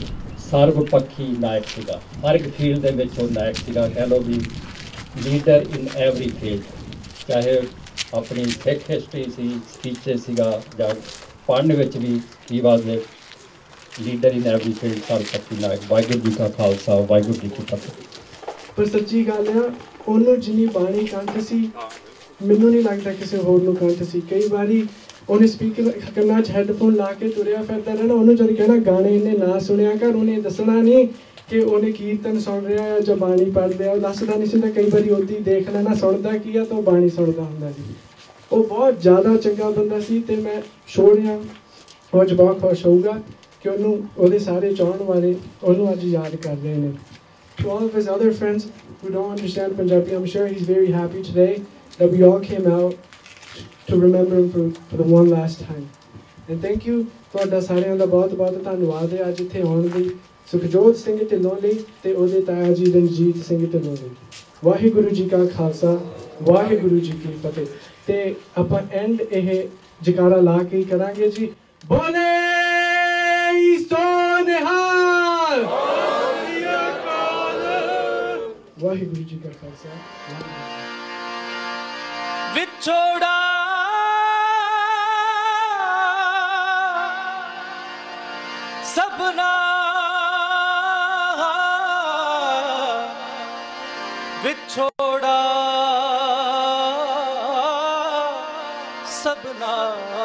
ਸਰਬ ਪੱਖੀ ਨਾਇਕ ਸੀਗਾ, ਹਰ ਇੱਕ ਫੀਲਡ ਦੇ ਵਿੱਚ ਉਹ ਨਾਇਕ ਸੀਗਾ। ਕਹਿ ਲਓ ਵੀ ਲੀਡਰ ਇਨ ਐਵਰੀ ਫੀਲਡ, ਚਾਹੇ ਆਪਣੀ ਸਿੱਖ ਹਿਸਟਰੀ ਸੀ, ਸਪੀਚੇ ਸੀਗਾ, ਜਾਂ ਪੜ੍ਹਨ ਵਿੱਚ ਵੀ he was a leader in every field, ਸਰਬ ਪੱਖੀ ਨਾਇਕ। ਵਾਹਿਗੁਰੂ ਜੀ ਕਾ ਖਾਲਸਾ, ਵਾਹਿਗੁਰੂ ਜੀ ਕੀ ਫਤਿਹ। ਪਰ ਸੱਚੀ ਗੱਲ ਆ, ਉਹਨੂੰ ਜਿੰਨੀ ਬਾਣੀ ਕੰਠ ਸੀ, ਮੈਨੂੰ ਨਹੀਂ ਲੱਗਦਾ ਕਿਸੇ ਹੋਰ ਨੂੰ ਕੰਠ ਸੀ। ਕਈ ਵਾਰੀ ਉਹਨੇ ਸਪੀਕਰ ਕੰਨਾਂ 'ਚ ਹੈੱਡਫੋਨ ਲਾ ਕੇ ਤੁਰਿਆ ਫਿਰਦਾ ਰਹਿਣਾ। ਉਹਨੂੰ ਜਦੋਂ ਕਹਿਣਾ ਗਾਣੇ ਇਹਨੇ ਨਾ ਸੁਣਿਆ ਕਰ, ਉਹਨੇ ਦੱਸਣਾ ਨਹੀਂ ਕਿ ਉਹਨੇ ਕੀਰਤਨ ਸੁਣ ਰਿਹਾ ਆ ਜਾਂ ਬਾਣੀ ਪੜ੍ਹ ਰਿਹਾ। ਉਹ ਦੱਸਦਾ ਨਹੀਂ ਸੀ ਤਾਂ ਕਈ ਵਾਰੀ ਉਹਦੀ ਦੇਖ ਲੈਣਾ ਸੁਣਦਾ ਕੀ ਆ ਤਾਂ ਉਹ ਬਾਣੀ ਸੁਣਦਾ ਹੁੰਦਾ ਸੀ। ਉਹ ਬਹੁਤ ਜ਼ਿਆਦਾ ਚੰਗਾ ਬੰਦਾ ਸੀ। ਅਤੇ ਮੈਂ ਛੋੜਿਆ ਉਹ ਅੱਜ ਬਹੁਤ ਖੁਸ਼ ਹੋਊਗਾ ਕਿ ਉਹਨੂੰ ਉਹਦੇ ਸਾਰੇ ਚਾਹੁਣ ਵਾਲੇ ਉਹਨੂੰ ਅੱਜ ਯਾਦ ਕਰ ਰਹੇ ਨੇ। To all of his other friends who don't understand Punjabi, I'm sure he's very happy today that we all came out to remember him for, for the one last time. And thank you ਤੁਹਾਡਾ ਸਾਰਿਆਂ ਦਾ ਬਹੁਤ ਬਹੁਤ ਧੰਨਵਾਦ ਹੈ ਅੱਜ ਇੱਥੇ ਆਉਣ ਲਈ। ਸੁਖਜੋਤ ਸਿੰਘ ਢਿੱਲੋਂ ਲਈ ਤੇ ਉਹਦੇ ਤਾਇਆ ਜੀ ਰਣਜੀਤ ਸਿੰਘ ਢਿੱਲੋਂ ਲਈ। ਵਾਹਿਗੁਰੂ ਜੀ ਕਾ ਖਾਲਸਾ, ਵਾਹਿਗੁਰੂ ਜੀ ਕੀ ਫਤਿਹ। ਤੇ ਆਪਾਂ ਐਂਡ ਇਹ ਜਕਾਰਾ ਲਾ ਕੇ ਹੀ ਕਰਾਂਗੇ ਜੀ। ਬੋਲੇ ਸੋ ਨਿਹਾਲ। ਵਾਹਿਗੁਰੂ ਜੀ ਕਾ ਖਾਲਸਾ। ਵਿਛੋੜਾ ਸਭਨਾ ਵਿਛੋੜਾ ਸਭਨਾ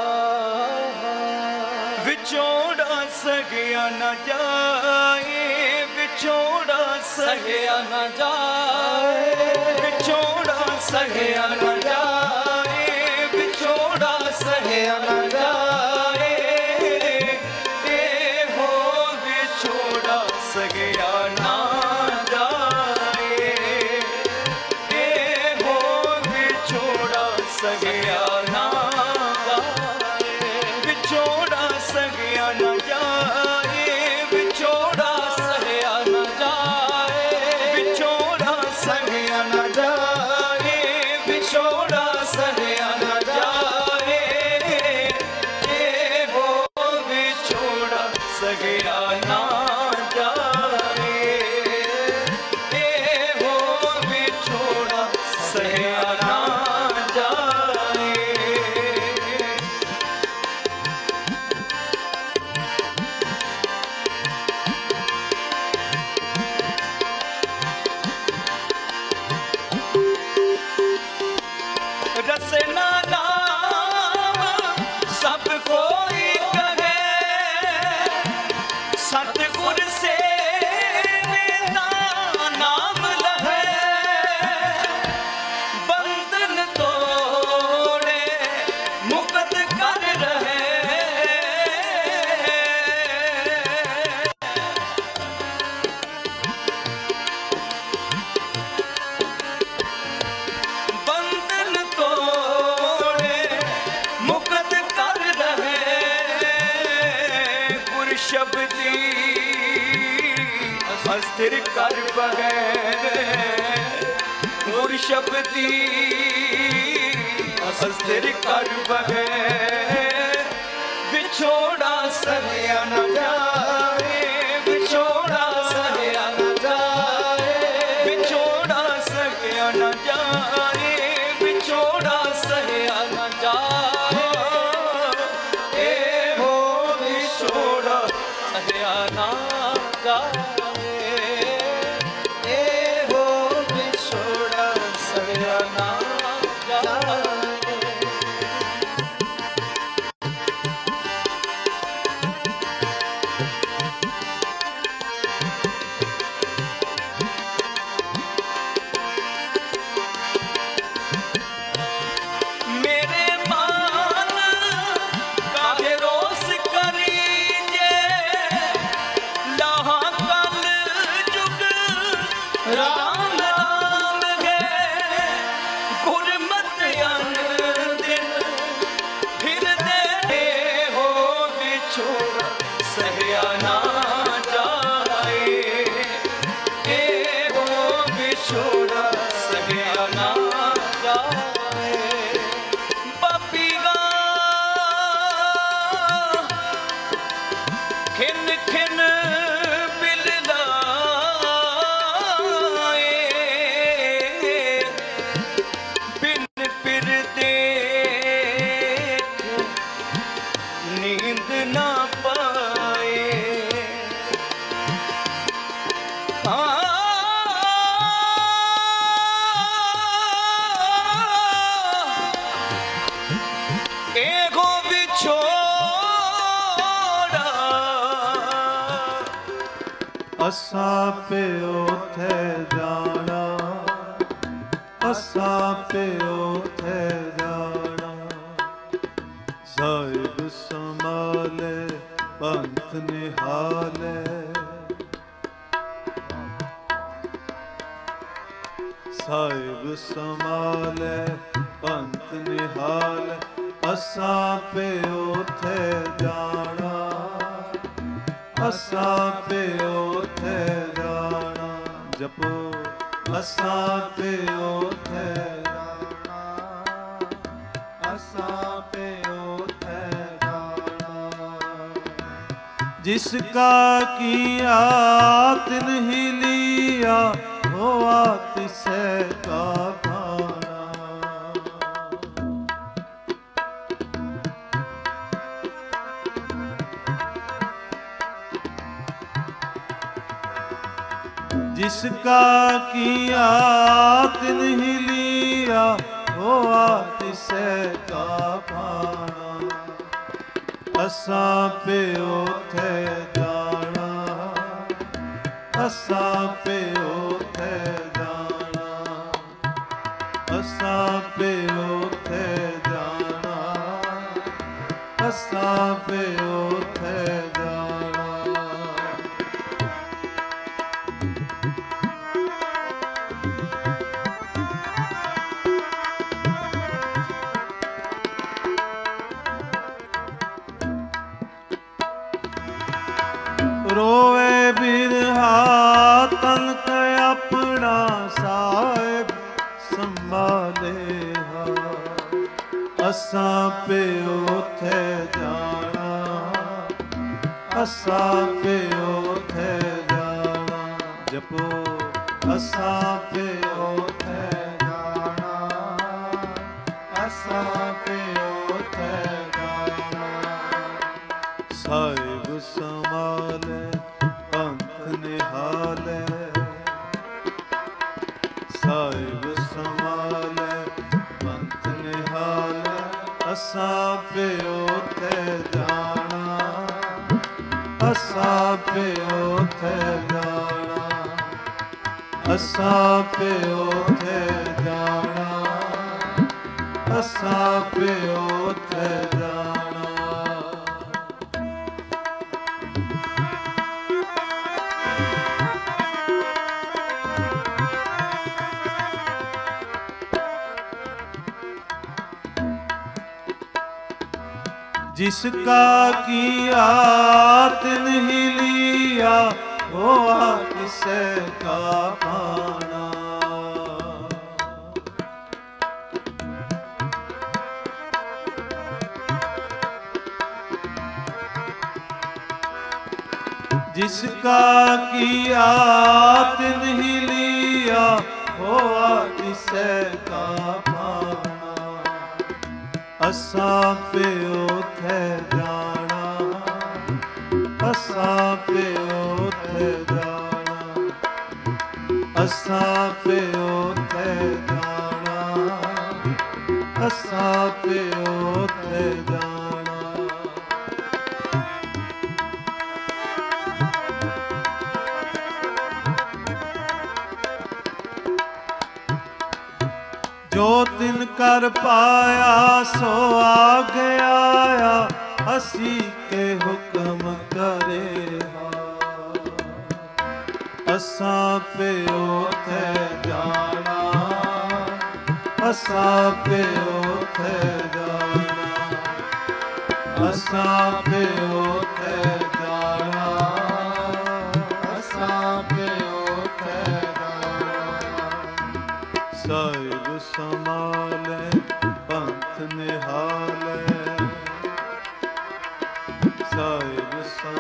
ਵਿਛੋੜਾ ਸਹਿਆ ਨਾ ਜਾਏ, ਵਿਛੋੜਾ ਸਹਿਆ ਨਾ ਜਾਏ, ਵਿਛੋੜਾ ਸਹਿਆ ਨਾ ਜਾਏ, ਵਿਛੋੜਾ ਸਹਿਆ ਨਾ ਜਾਏ, ਇਹੋ ਵਿਛੋੜਾ ਸਹਿਆ ਨਾ ਜਾਏ, ਇਹੋ ਵਿਛੋੜਾ ਸਹਿਆ ਨਾ ਜਾਏ, ਵਿਛੋੜਾ ਸਹਿਆ ਨਾ ਜਾਏ, ਵਿਛੋੜਾ ਸਹਿਆ ਨਾ ਜਾਏ, ਵਿਛੋੜਾ ਸਹਿਆ ਨਾ ਜਾਏ, ਵਿਛੋੜਾ ਸਹਿਆ ਨਾ ਜਾਏ, ਇਹੋ ਵਿਛੋੜਾ ਸਹਿਆ ਨਾ ਜਾਏ, ਇਹੋ ਵਿਛੋੜਾ ਸਹਿਆ ਨਾ ਜਾਏ। रसना नाम सब कोई कहे, सतगुर से नाम लहे, बंधन तोड़े मुक्त कर रहे, बंधन तोड़े मुक्त कर रहे, गुर शब्दी अस्थिर कर बगैर, गुर शब्दी अस्थिर कर बगैर, विछोड़ा सहया न जाए, विछोड़ा सहया न जाए, विछोड़ा सहया न जाए, विछोड़ा सहया न जाए, एहो विछोड़ा सहया न जाए, एहो विछोड़ा सहया न जाए। मेरे मान काहे रोस करीजे, लाहा कल जुग राम राम है, गुरमत अन दिन फिर दे हो विछोड़ा सहया ना जाए, ए हो विछोड़ा सहया ना जाए। पापीगा खिन खिन बिल लाए, बिन पिर देख नींद ना पाए, एगो विछोड़ा असां पे उथे जाना, असां पे उथे जाना, साहिब संभाले पंथ निहाले, साहिब संभाले पंथ निहाल, असां पे उथे जाना, असां पे उथे जपो असां पे ओथे जाना, असां पे ओथे जाना। जिसका किया तिन ही लिया, होआ तिसे का भाना। जिसका किया तिन ही लिया, होआ तिसे का भाना। असां पे ओथे जाना, असां पे ओथे जाना, असां पे ओथे जाना, असां पे ओथे जाना। रोवे बिरहा तन के अपना, साहिब संभाले हा। असां पे ओथे जाना, असां पे ओथे जाना। जपो असां पे ओथे जाना, असां पे ओथे जाना। साहिब संभाले पंथ निहाले, साहिब संभाले पंथ निहाले। असां पे ओथे जाना, असां पे ओथे जाना, असां पे ओथे जाना, असां पे ओथे जाना। जिसका किया तिन ही लिया, होआ तिसे का भाना। जिसका किया तिन ही लिया, होआ तिसे का भाना। असां पे ओथे जाना, असां पे ओथे जाना, असां पे ओथे जाना, असां पे ओथे जाना। जो तिन कर पाया सो आगे आया, हसी के हुक्म करे हा। असां पे ओथे जाना, असां पे ओथे जाना, असां पे ओथे जाना, असां पे ओथे जाना। साहिब संभाले पंथ निहाले, साहिब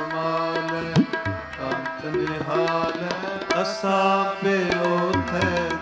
संभाले पंथ निहाले। असां पे ओथे